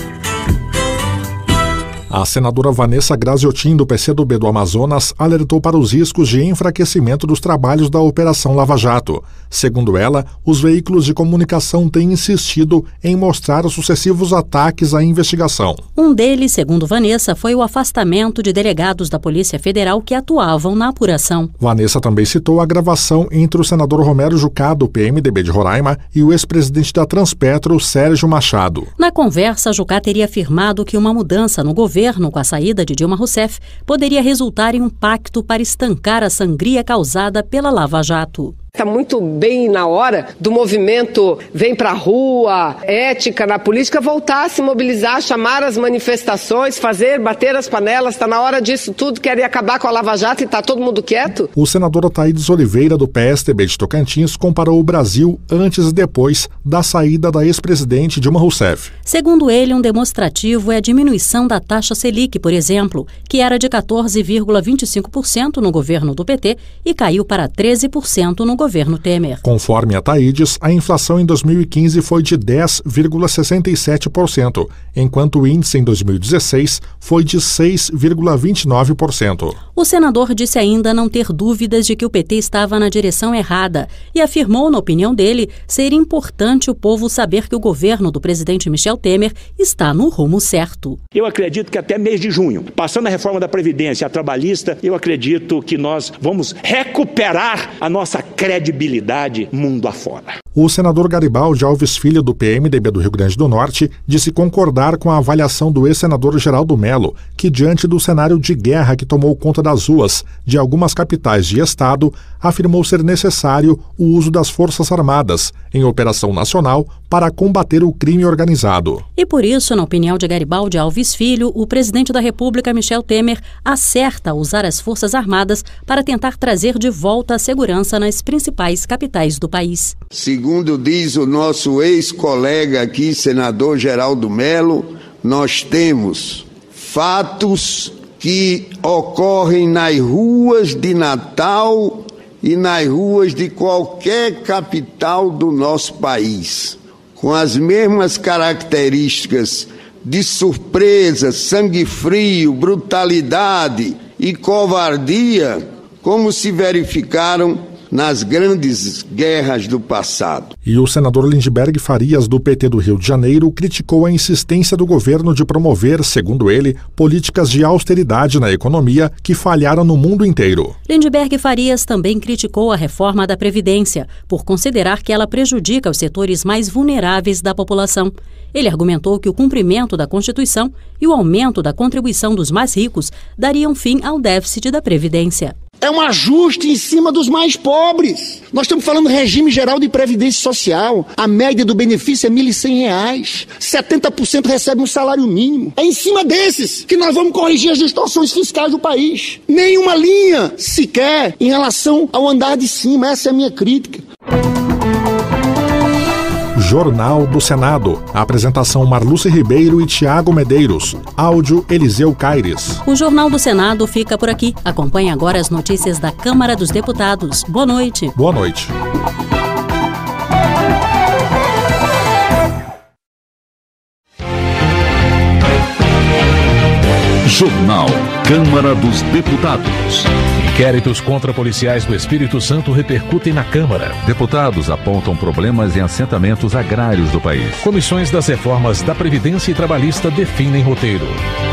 A senadora Vanessa Graziotin, do P C do B do Amazonas, alertou para os riscos de enfraquecimento dos trabalhos da Operação Lava Jato. Segundo ela, os veículos de comunicação têm insistido em mostrar os sucessivos ataques à investigação. Um deles, segundo Vanessa, foi o afastamento de delegados da Polícia Federal que atuavam na apuração. Vanessa também citou a gravação entre o senador Romero Jucá, do P M D B de Roraima, e o ex-presidente da Transpetro, Sérgio Machado. Na conversa, Jucá teria afirmado que uma mudança no governo com a saída de Dilma Rousseff poderia resultar em um pacto para estancar a sangria causada pela Lava Jato. Está muito bem na hora do movimento Vem Pra Rua, ética na política, voltar a se mobilizar, chamar as manifestações, fazer, bater as panelas. Está na hora disso tudo, querem acabar com a Lava Jato e está todo mundo quieto? O senador Otaídes Oliveira, do P S D B de Tocantins, comparou o Brasil antes e depois da saída da ex-presidente Dilma Rousseff. Segundo ele, um demonstrativo é a diminuição da taxa Selic, por exemplo, que era de quatorze vírgula vinte e cinco por cento no governo do P T e caiu para treze por cento no governo Temer. Conforme a Taídes, a inflação em dois mil e quinze foi de dez vírgula sessenta e sete por cento, enquanto o índice em dois mil e dezesseis foi de seis vírgula vinte e nove por cento. O senador disse ainda não ter dúvidas de que o P T estava na direção errada e afirmou, na opinião dele, ser importante o povo saber que o governo do presidente Michel Temer está no rumo certo. Eu acredito que até mês de junho, passando a reforma da Previdência, a trabalhista, eu acredito que nós vamos recuperar a nossa credibilidade mundo afora. O senador Garibaldi Alves Filho, do P M D B do Rio Grande do Norte, disse concordar com a avaliação do ex-senador Geraldo Mello, que diante do cenário de guerra que tomou conta das ruas de algumas capitais de estado, afirmou ser necessário o uso das Forças Armadas em operação nacional para combater o crime organizado. E por isso, na opinião de Garibaldi Alves Filho, o presidente da República, Michel Temer, acerta usar as Forças Armadas para tentar trazer de volta a segurança nas principais capitais do país. Segundo diz o nosso ex-colega aqui, senador Geraldo Mello, nós temos fatos que ocorrem nas ruas de Natal e nas ruas de qualquer capital do nosso país, com as mesmas características de surpresa, sangue frio, brutalidade e covardia, como se verificaram nas grandes guerras do passado. E o senador Lindbergh Farias, do P T do Rio de Janeiro, criticou a insistência do governo de promover, segundo ele, políticas de austeridade na economia que falharam no mundo inteiro. Lindbergh Farias também criticou a reforma da Previdência, por considerar que ela prejudica os setores mais vulneráveis da população. Ele argumentou que o cumprimento da Constituição e o aumento da contribuição dos mais ricos dariam fim ao déficit da Previdência. É um ajuste em cima dos mais pobres. Nós estamos falando do regime geral de previdência social. A média do benefício é mil e cem reais. setenta por cento recebe um salário mínimo. É em cima desses que nós vamos corrigir as distorções fiscais do país. Nenhuma linha sequer em relação ao andar de cima. Essa é a minha crítica. Jornal do Senado. A apresentação Marluce Ribeiro e Tiago Medeiros. Áudio Eliseu Caires. O Jornal do Senado fica por aqui. Acompanhe agora as notícias da Câmara dos Deputados. Boa noite. Boa noite. Jornal Câmara dos Deputados. Inquéritos contra policiais do Espírito Santo repercutem na Câmara. Deputados apontam problemas em assentamentos agrários do país. Comissões das reformas da Previdência e Trabalhista definem roteiro.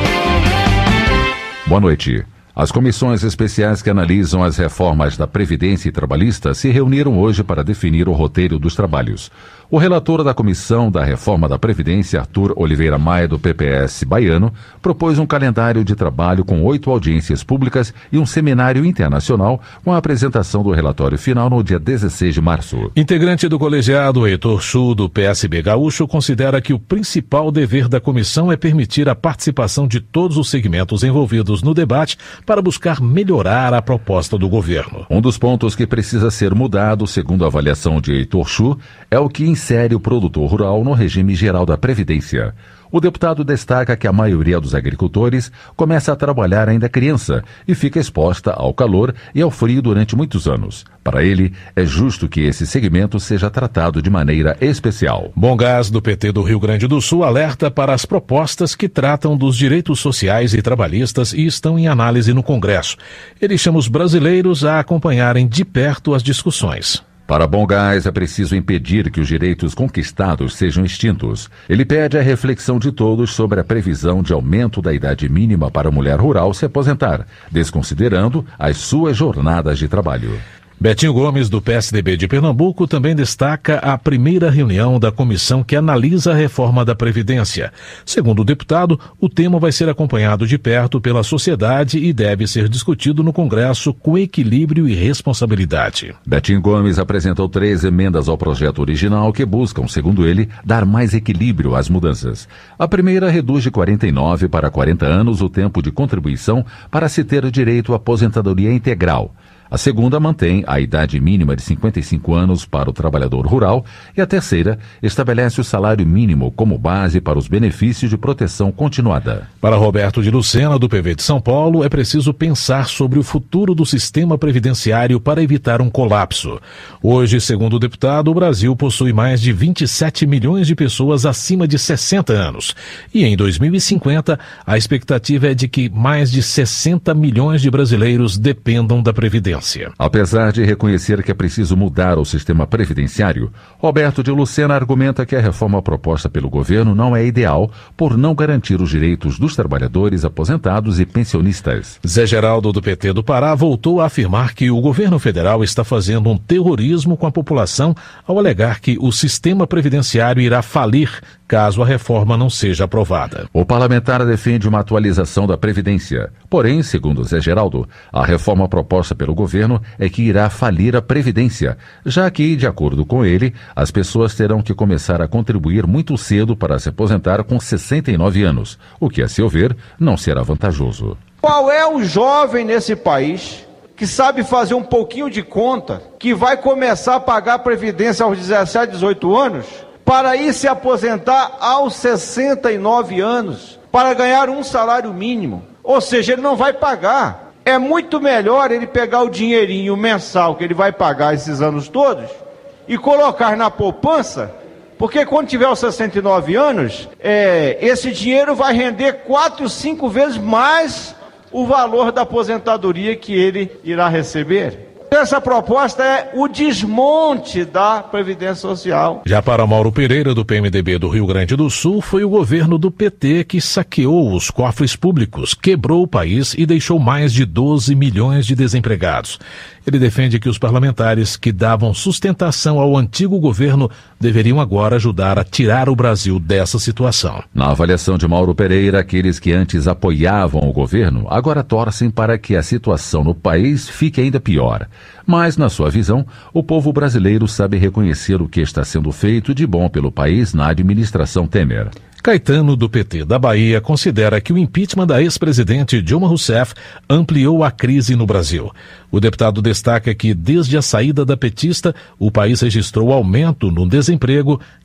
Boa noite. As comissões especiais que analisam as reformas da Previdência e Trabalhista se reuniram hoje para definir o roteiro dos trabalhos. O relator da Comissão da Reforma da Previdência, Arthur Oliveira Maia, do P P S baiano, propôs um calendário de trabalho com oito audiências públicas e um seminário internacional com a apresentação do relatório final no dia dezesseis de março. Integrante do colegiado, Heitor Chu, do P S B Gaúcho, considera que o principal dever da comissão é permitir a participação de todos os segmentos envolvidos no debate para buscar melhorar a proposta do governo. Um dos pontos que precisa ser mudado, segundo a avaliação de Heitor Chu, é o que insere o produtor rural no regime geral da Previdência. O deputado destaca que a maioria dos agricultores começa a trabalhar ainda criança e fica exposta ao calor e ao frio durante muitos anos. Para ele, é justo que esse segmento seja tratado de maneira especial. Bom Gás, do P T do Rio Grande do Sul, alerta para as propostas que tratam dos direitos sociais e trabalhistas e estão em análise no Congresso. Ele chama os brasileiros a acompanharem de perto as discussões. Para Bom Gás, é preciso impedir que os direitos conquistados sejam extintos. Ele pede a reflexão de todos sobre a previsão de aumento da idade mínima para a mulher rural se aposentar, desconsiderando as suas jornadas de trabalho. Betinho Gomes, do P S D B de Pernambuco, também destaca a primeira reunião da comissão que analisa a reforma da Previdência. Segundo o deputado, o tema vai ser acompanhado de perto pela sociedade e deve ser discutido no Congresso com equilíbrio e responsabilidade. Betinho Gomes apresentou três emendas ao projeto original que buscam, segundo ele, dar mais equilíbrio às mudanças. A primeira reduz de quarenta e nove para quarenta anos o tempo de contribuição para se ter direito à aposentadoria integral. A segunda mantém a idade mínima de cinquenta e cinco anos para o trabalhador rural e a terceira estabelece o salário mínimo como base para os benefícios de proteção continuada. Para Roberto de Lucena, do P V de São Paulo, é preciso pensar sobre o futuro do sistema previdenciário para evitar um colapso. Hoje, segundo o deputado, o Brasil possui mais de vinte e sete milhões de pessoas acima de sessenta anos. E em dois mil e cinquenta, a expectativa é de que mais de sessenta milhões de brasileiros dependam da Previdência. Apesar de reconhecer que é preciso mudar o sistema previdenciário, Roberto de Lucena argumenta que a reforma proposta pelo governo não é ideal por não garantir os direitos dos trabalhadores aposentados e pensionistas. Zé Geraldo, do P T do Pará, voltou a afirmar que o governo federal está fazendo um terrorismo com a população ao alegar que o sistema previdenciário irá falir caso a reforma não seja aprovada. O parlamentar defende uma atualização da Previdência. Porém, segundo Zé Geraldo, a reforma proposta pelo governo é que irá falir a Previdência, já que, de acordo com ele, as pessoas terão que começar a contribuir muito cedo para se aposentar com sessenta e nove anos, o que, a seu ver, não será vantajoso. Qual é o jovem nesse país que sabe fazer um pouquinho de conta, que vai começar a pagar a Previdência aos dezessete, dezoito anos, para ir se aposentar aos sessenta e nove anos, para ganhar um salário mínimo? Ou seja, ele não vai pagar. É muito melhor ele pegar o dinheirinho mensal que ele vai pagar esses anos todos e colocar na poupança, porque quando tiver os sessenta e nove anos, é, esse dinheiro vai render quatro, cinco vezes mais o valor da aposentadoria que ele irá receber. Essa proposta é o desmonte da Previdência Social. Já para Mauro Pereira, do P M D B do Rio Grande do Sul, foi o governo do P T que saqueou os cofres públicos, quebrou o país e deixou mais de doze milhões de desempregados. Ele defende que os parlamentares que davam sustentação ao antigo governo deveriam agora ajudar a tirar o Brasil dessa situação. Na avaliação de Mauro Pereira, aqueles que antes apoiavam o governo agora torcem para que a situação no país fique ainda pior. Mas, na sua visão, o povo brasileiro sabe reconhecer o que está sendo feito de bom pelo país na administração Temer. Caetano, do P T da Bahia, considera que o impeachment da ex-presidente Dilma Rousseff ampliou a crise no Brasil. O deputado destaca que, desde a saída da petista, o país registrou aumento no desemprego,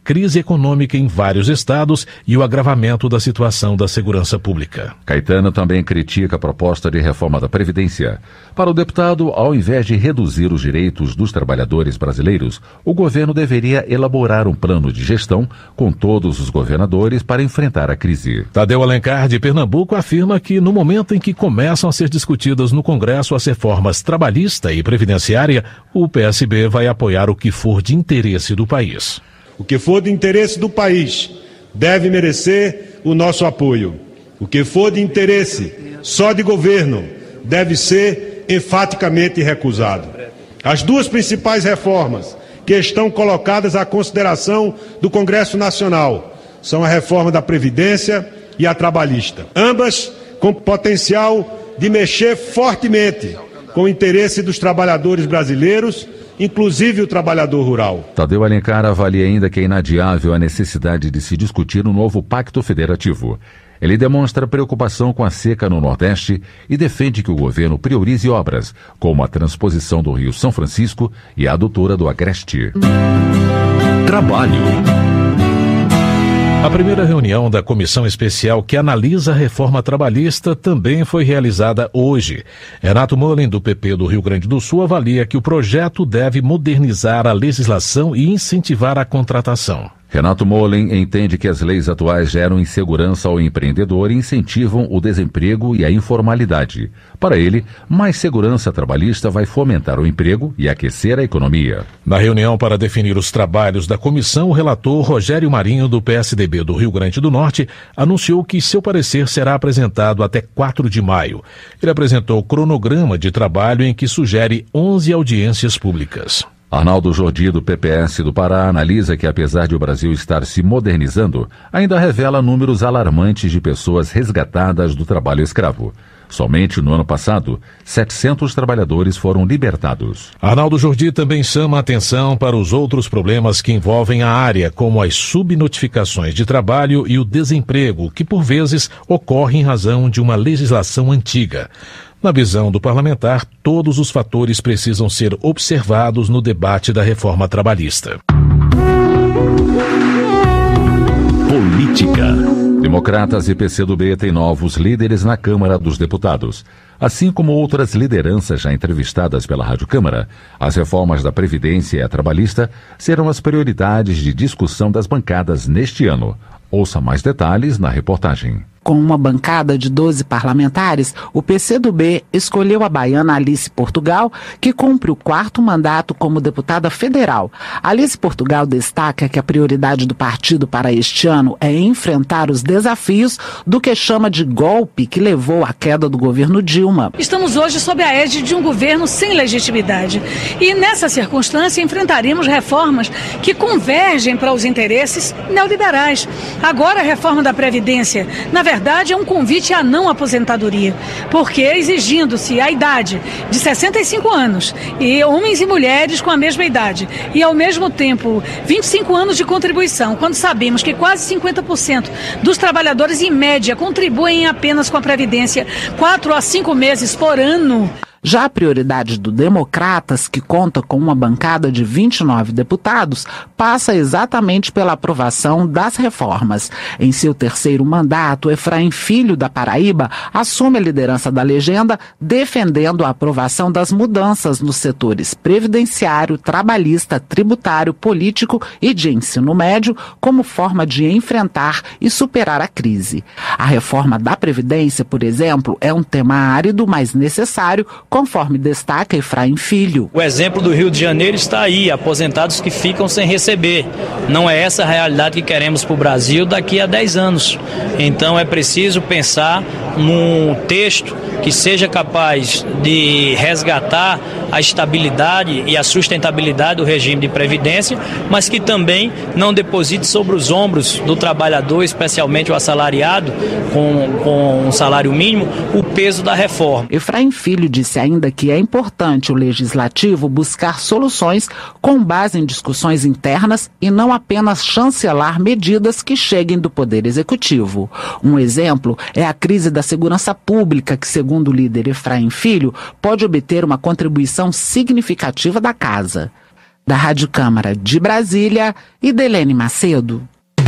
crise econômica em vários estados e o agravamento da situação da segurança pública. Caetano também critica a proposta de reforma da Previdência. Para o deputado, ao invés de reduzir os direitos dos trabalhadores brasileiros, o governo deveria elaborar um plano de gestão com todos os governadores para enfrentar a crise. Tadeu Alencar, de Pernambuco, afirma que no momento em que começam a ser discutidas no Congresso as reformas trabalhista e previdenciária, o P S B vai apoiar o que for de interesse do país. O que for de interesse do país deve merecer o nosso apoio. O que for de interesse só de governo deve ser enfaticamente recusado. As duas principais reformas que estão colocadas à consideração do Congresso Nacional são a reforma da Previdência e a trabalhista. Ambas com potencial de mexer fortemente com o interesse dos trabalhadores brasileiros, inclusive o trabalhador rural. Tadeu Alencar avalia ainda que é inadiável a necessidade de se discutir um novo pacto federativo. Ele demonstra preocupação com a seca no Nordeste e defende que o governo priorize obras, como a transposição do Rio São Francisco e a adutora do Agreste. Trabalho. A primeira reunião da comissão especial que analisa a reforma trabalhista também foi realizada hoje. Renato Mollen, do P P do Rio Grande do Sul, avalia que o projeto deve modernizar a legislação e incentivar a contratação. Renato Mollen entende que as leis atuais geram insegurança ao empreendedor e incentivam o desemprego e a informalidade. Para ele, mais segurança trabalhista vai fomentar o emprego e aquecer a economia. Na reunião para definir os trabalhos da comissão, o relator Rogério Marinho, do P S D B do Rio Grande do Norte, anunciou que seu parecer será apresentado até quatro de maio. Ele apresentou o cronograma de trabalho em que sugere onze audiências públicas. Arnaldo Jordi, do P P S do Pará, analisa que, apesar de o Brasil estar se modernizando, ainda revela números alarmantes de pessoas resgatadas do trabalho escravo. Somente no ano passado, setecentos trabalhadores foram libertados. Arnaldo Jordi também chama a atenção para os outros problemas que envolvem a área, como as subnotificações de trabalho e o desemprego, que por vezes ocorre em razão de uma legislação antiga. Na visão do parlamentar, todos os fatores precisam ser observados no debate da reforma trabalhista. Política. Democratas e P C do B têm novos líderes na Câmara dos Deputados. Assim como outras lideranças já entrevistadas pela Rádio Câmara, as reformas da Previdência e a trabalhista serão as prioridades de discussão das bancadas neste ano. Ouça mais detalhes na reportagem. Com uma bancada de doze parlamentares, o P C do B escolheu a baiana Alice Portugal, que cumpre o quarto mandato como deputada federal. Alice Portugal destaca que a prioridade do partido para este ano é enfrentar os desafios do que chama de golpe que levou à queda do governo Dilma. Estamos hoje sob a égide de um governo sem legitimidade. E nessa circunstância enfrentaremos reformas que convergem para os interesses neoliberais. Agora a reforma da Previdência, na verdade, verdade, é um convite à não aposentadoria, porque exigindo-se a idade de sessenta e cinco anos e homens e mulheres com a mesma idade e, ao mesmo tempo, vinte e cinco anos de contribuição, quando sabemos que quase cinquenta por cento dos trabalhadores, em média, contribuem apenas com a Previdência quatro a cinco meses por ano. Já a prioridade do Democratas, que conta com uma bancada de vinte e nove deputados, passa exatamente pela aprovação das reformas. Em seu terceiro mandato, Efraim Filho, da Paraíba, assume a liderança da legenda, defendendo a aprovação das mudanças nos setores previdenciário, trabalhista, tributário, político e de ensino médio, como forma de enfrentar e superar a crise. A reforma da Previdência, por exemplo, é um tema árido, mas necessário, conforme destaca Efraim Filho. O exemplo do Rio de Janeiro está aí, aposentados que ficam sem receber. Não é essa a realidade que queremos para o Brasil daqui a dez anos. Então é preciso pensar num texto que seja capaz de resgatar a estabilidade e a sustentabilidade do regime de previdência, mas que também não deposite sobre os ombros do trabalhador, especialmente o assalariado, com, com um salário mínimo, o peso da reforma. Efraim Filho disse ainda que é importante o legislativo buscar soluções com base em discussões internas e não apenas chancelar medidas que cheguem do Poder Executivo. Um exemplo é a crise da segurança pública, que, segundo o líder Efraim Filho, pode obter uma contribuição significativa da casa. Da Rádio Câmara de Brasília, Idelene Macedo.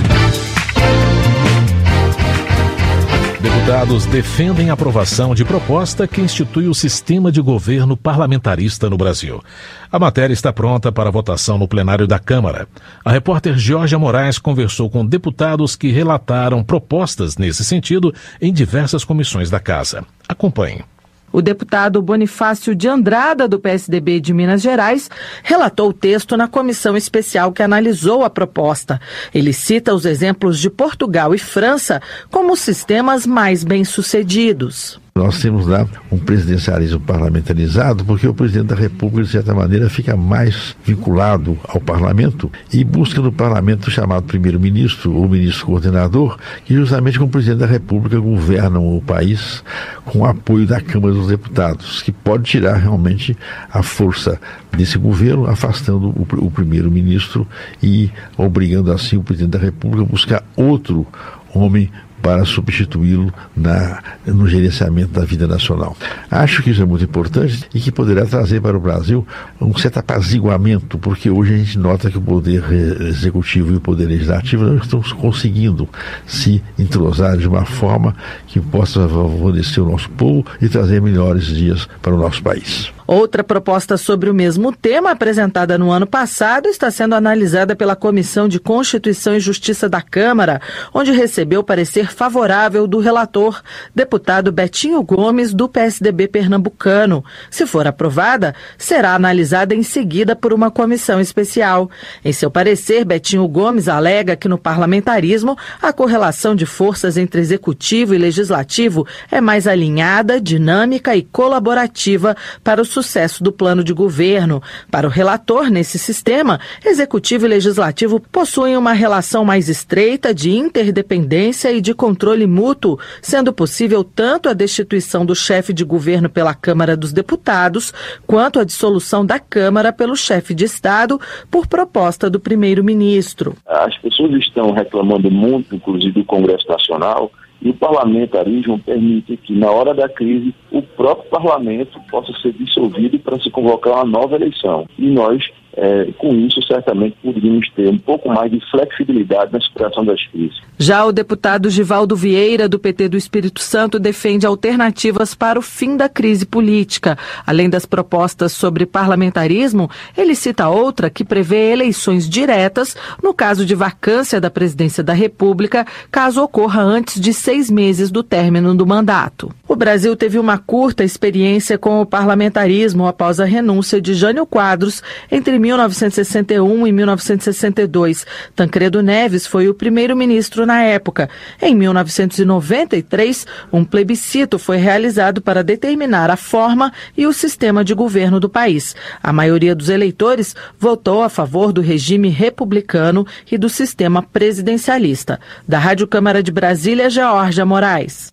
Deputados defendem a aprovação de proposta que institui o sistema de governo parlamentarista no Brasil. A matéria está pronta para votação no plenário da Câmara. A repórter Georgia Moraes conversou com deputados que relataram propostas nesse sentido em diversas comissões da Casa. Acompanhe. O deputado Bonifácio de Andrada, do P S D B de Minas Gerais, relatou o texto na comissão especial que analisou a proposta. Ele cita os exemplos de Portugal e França como sistemas mais bem-sucedidos. Nós temos lá um presidencialismo parlamentarizado porque o presidente da República, de certa maneira, fica mais vinculado ao parlamento e busca no parlamento o chamado primeiro-ministro ou ministro coordenador, que justamente como presidente da República governam o país com o apoio da Câmara dos Deputados, que pode tirar realmente a força desse governo, afastando o, o primeiro-ministro e obrigando assim o presidente da República a buscar outro homem para substituí-lo na, no gerenciamento da vida nacional. Acho que isso é muito importante e que poderá trazer para o Brasil um certo apaziguamento, porque hoje a gente nota que o poder executivo e o poder legislativo não estão conseguindo se entrosar de uma forma que possa favorecer o nosso povo e trazer melhores dias para o nosso país. Outra proposta sobre o mesmo tema, apresentada no ano passado, está sendo analisada pela Comissão de Constituição e Justiça da Câmara, onde recebeu parecer favorável do relator, deputado Betinho Gomes, do P S D B pernambucano. Se for aprovada, será analisada em seguida por uma comissão especial. Em seu parecer, Betinho Gomes alega que no parlamentarismo a correlação de forças entre executivo e legislativo é mais alinhada, dinâmica e colaborativa para o sucesso do plano de governo. Para o relator, nesse sistema, executivo e legislativo possuem uma relação mais estreita de interdependência e de controle mútuo, sendo possível tanto a destituição do chefe de governo pela Câmara dos Deputados, quanto a dissolução da Câmara pelo chefe de Estado, por proposta do primeiro-ministro. As pessoas estão reclamando muito, inclusive do Congresso Nacional, e o parlamentarismo permite que, na hora da crise, o próprio parlamento possa ser dissolvido para se convocar uma nova eleição. E nós, é, com isso, certamente poderíamos ter um pouco mais de flexibilidade na superação das crises. Já o deputado Givaldo Vieira, do P T do Espírito Santo, defende alternativas para o fim da crise política. Além das propostas sobre parlamentarismo, ele cita outra que prevê eleições diretas no caso de vacância da presidência da República, caso ocorra antes de seis meses do término do mandato. O Brasil teve uma curta experiência com o parlamentarismo após a renúncia de Jânio Quadros entre mil novecentos e sessenta e um e mil novecentos e sessenta e dois. Tancredo Neves foi o primeiro-ministro na época. Em mil novecentos e noventa e três, um plebiscito foi realizado para determinar a forma e o sistema de governo do país. A maioria dos eleitores votou a favor do regime republicano e do sistema presidencialista. Da Rádio Câmara de Brasília, Georgia Moraes.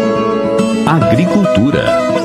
Agricultura.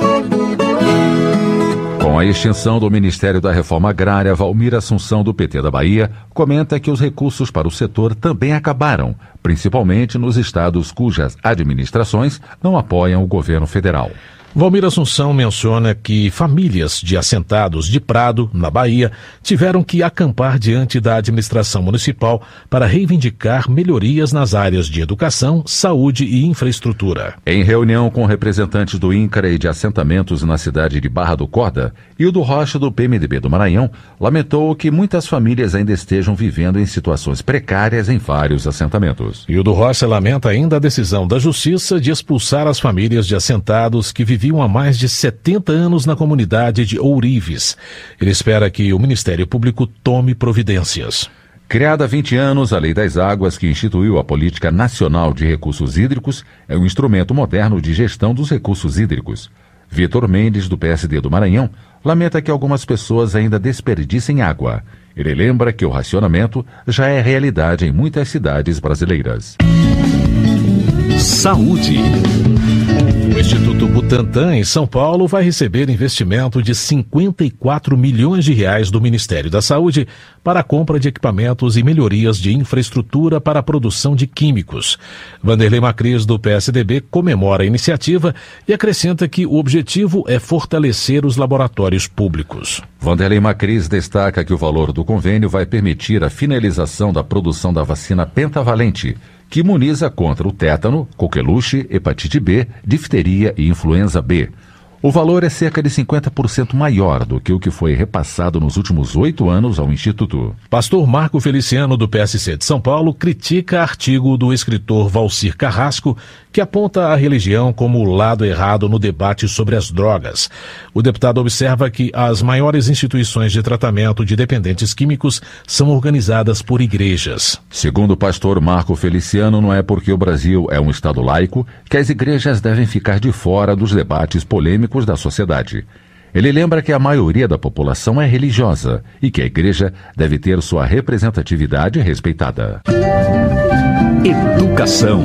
Com a extinção do Ministério da Reforma Agrária, Valmir Assunção, do P T da Bahia, comenta que os recursos para o setor também acabaram, principalmente nos estados cujas administrações não apoiam o governo federal. Valmir Assunção menciona que famílias de assentados de Prado, na Bahia, tiveram que acampar diante da administração municipal para reivindicar melhorias nas áreas de educação, saúde e infraestrutura. Em reunião com representantes do INCRA e de assentamentos na cidade de Barra do Corda, Hildo Rocha, do P M D B do Maranhão, lamentou que muitas famílias ainda estejam vivendo em situações precárias em vários assentamentos. Hildo Rocha lamenta ainda a decisão da Justiça de expulsar as famílias de assentados que viviam há mais de setenta anos na comunidade de Ourives. Ele espera que o Ministério Público tome providências. Criada há vinte anos, a Lei das Águas, que instituiu a Política Nacional de Recursos Hídricos, é um instrumento moderno de gestão dos recursos hídricos. Vitor Mendes, do P S D do Maranhão, lamenta que algumas pessoas ainda desperdicem água. Ele lembra que o racionamento já é realidade em muitas cidades brasileiras. Saúde. O Instituto Butantan, em São Paulo, vai receber investimento de cinquenta e quatro milhões de reais do Ministério da Saúde para a compra de equipamentos e melhorias de infraestrutura para a produção de químicos. Vanderlei Macris, do P S D B, comemora a iniciativa e acrescenta que o objetivo é fortalecer os laboratórios públicos. Vanderlei Macris destaca que o valor do convênio vai permitir a finalização da produção da vacina pentavalente, que imuniza contra o tétano, coqueluche, hepatite B, difteria e influenza B. O valor é cerca de cinquenta por cento maior do que o que foi repassado nos últimos oito anos ao Instituto. Pastor Marco Feliciano, do P S C de São Paulo, critica artigo do escritor Valcir Carrasco, que aponta a religião como o lado errado no debate sobre as drogas. O deputado observa que as maiores instituições de tratamento de dependentes químicos são organizadas por igrejas. Segundo o pastor Marco Feliciano, não é porque o Brasil é um estado laico que as igrejas devem ficar de fora dos debates polêmicos da sociedade. Ele lembra que a maioria da população é religiosa e que a igreja deve ter sua representatividade respeitada. Educação.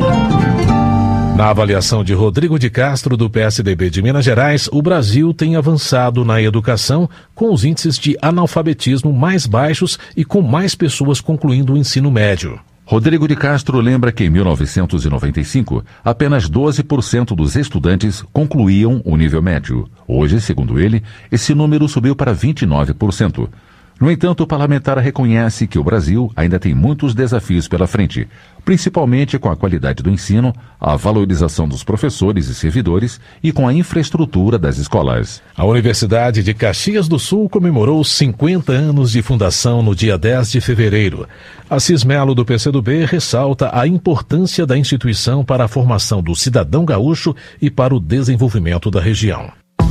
Na avaliação de Rodrigo de Castro, do P S D B de Minas Gerais, o Brasil tem avançado na educação com os índices de analfabetismo mais baixos e com mais pessoas concluindo o ensino médio. Rodrigo de Castro lembra que em mil novecentos e noventa e cinco, apenas doze por cento dos estudantes concluíam o nível médio. Hoje, segundo ele, esse número subiu para vinte e nove por cento. No entanto, o parlamentar reconhece que o Brasil ainda tem muitos desafios pela frente, principalmente com a qualidade do ensino, a valorização dos professores e servidores e com a infraestrutura das escolas. A Universidade de Caxias do Sul comemorou cinquenta anos de fundação no dia dez de fevereiro. Assis Melo, do P C do B, ressalta a importância da instituição para a formação do cidadão gaúcho e para o desenvolvimento da região.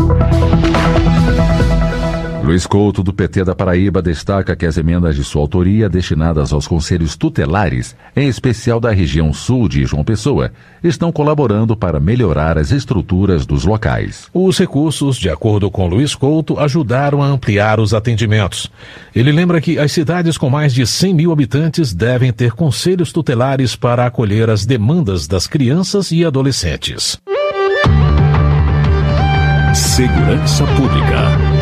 Luiz Couto, do P T da Paraíba, destaca que as emendas de sua autoria destinadas aos conselhos tutelares, em especial da região sul de João Pessoa, estão colaborando para melhorar as estruturas dos locais. Os recursos, de acordo com Luiz Couto, ajudaram a ampliar os atendimentos. Ele lembra que as cidades com mais de cem mil habitantes devem ter conselhos tutelares para acolher as demandas das crianças e adolescentes. Segurança Pública.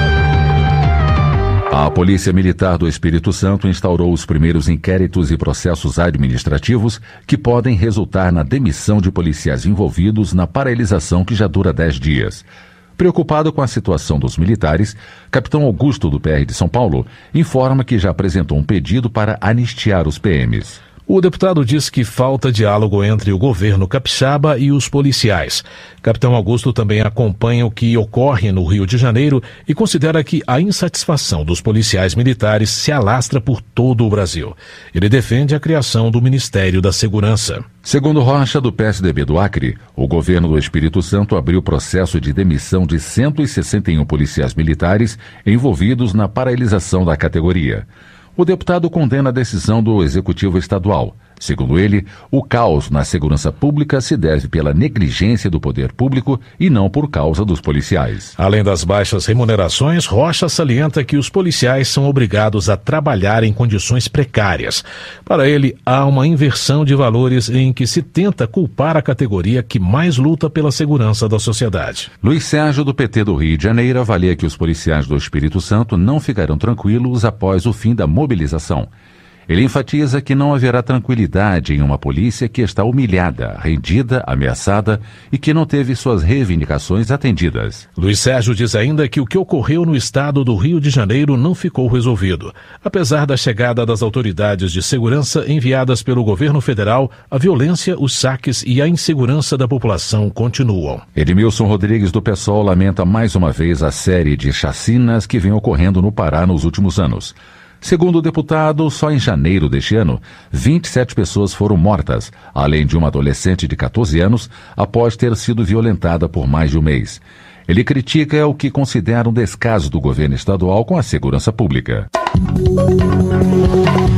A Polícia Militar do Espírito Santo instaurou os primeiros inquéritos e processos administrativos que podem resultar na demissão de policiais envolvidos na paralisação que já dura dez dias. Preocupado com a situação dos militares, Capitão Augusto, do P R de São Paulo, informa que já apresentou um pedido para anistiar os P Ms. O deputado diz que falta diálogo entre o governo capixaba e os policiais. Capitão Augusto também acompanha o que ocorre no Rio de Janeiro e considera que a insatisfação dos policiais militares se alastra por todo o Brasil. Ele defende a criação do Ministério da Segurança. Segundo Rocha, do P S D B do Acre, o governo do Espírito Santo abriu processo de demissão de cento e sessenta e um policiais militares envolvidos na paralisação da categoria. O deputado condena a decisão do Executivo Estadual. Segundo ele, o caos na segurança pública se deve pela negligência do poder público e não por causa dos policiais. Além das baixas remunerações, Rocha salienta que os policiais são obrigados a trabalhar em condições precárias. Para ele, há uma inversão de valores em que se tenta culpar a categoria que mais luta pela segurança da sociedade. Luiz Sérgio, do P T do Rio de Janeiro, avalia que os policiais do Espírito Santo não ficarão tranquilos após o fim da mobilização. Ele enfatiza que não haverá tranquilidade em uma polícia que está humilhada, rendida, ameaçada e que não teve suas reivindicações atendidas. Luiz Sérgio diz ainda que o que ocorreu no estado do Rio de Janeiro não ficou resolvido. Apesar da chegada das autoridades de segurança enviadas pelo governo federal, a violência, os saques e a insegurança da população continuam. Edmilson Rodrigues, do PSOL, lamenta mais uma vez a série de chacinas que vem ocorrendo no Pará nos últimos anos. Segundo o deputado, só em janeiro deste ano, vinte e sete pessoas foram mortas, além de uma adolescente de catorze anos, após ter sido violentada por mais de um mês. Ele critica o que considera um descaso do governo estadual com a segurança pública.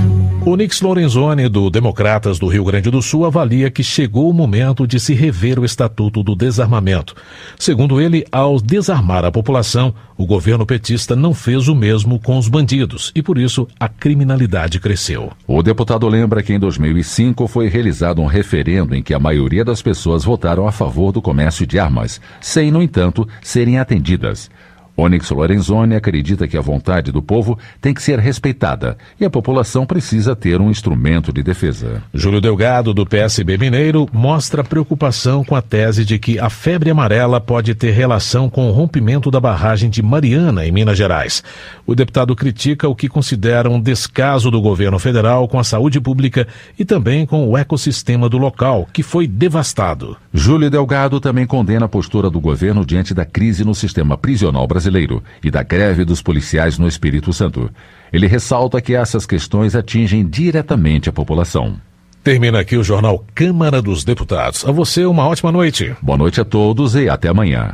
Onyx Lorenzoni, do Democratas do Rio Grande do Sul, avalia que chegou o momento de se rever o Estatuto do Desarmamento. Segundo ele, ao desarmar a população, o governo petista não fez o mesmo com os bandidos e, por isso, a criminalidade cresceu. O deputado lembra que em dois mil e cinco foi realizado um referendo em que a maioria das pessoas votaram a favor do comércio de armas, sem, no entanto, serem atendidas. Onyx Lorenzoni acredita que a vontade do povo tem que ser respeitada e a população precisa ter um instrumento de defesa. Júlio Delgado, do P S B Mineiro, mostra preocupação com a tese de que a febre amarela pode ter relação com o rompimento da barragem de Mariana, em Minas Gerais. O deputado critica o que considera um descaso do governo federal com a saúde pública e também com o ecossistema do local, que foi devastado. Júlio Delgado também condena a postura do governo diante da crise no sistema prisional brasileiro e da greve dos policiais no Espírito Santo. Ele ressalta que essas questões atingem diretamente a população. Termina aqui o jornal Câmara dos Deputados. A você uma ótima noite. Boa noite a todos e até amanhã.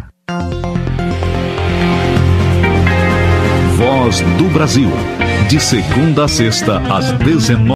Voz do Brasil. De segunda a sexta, às dezenove.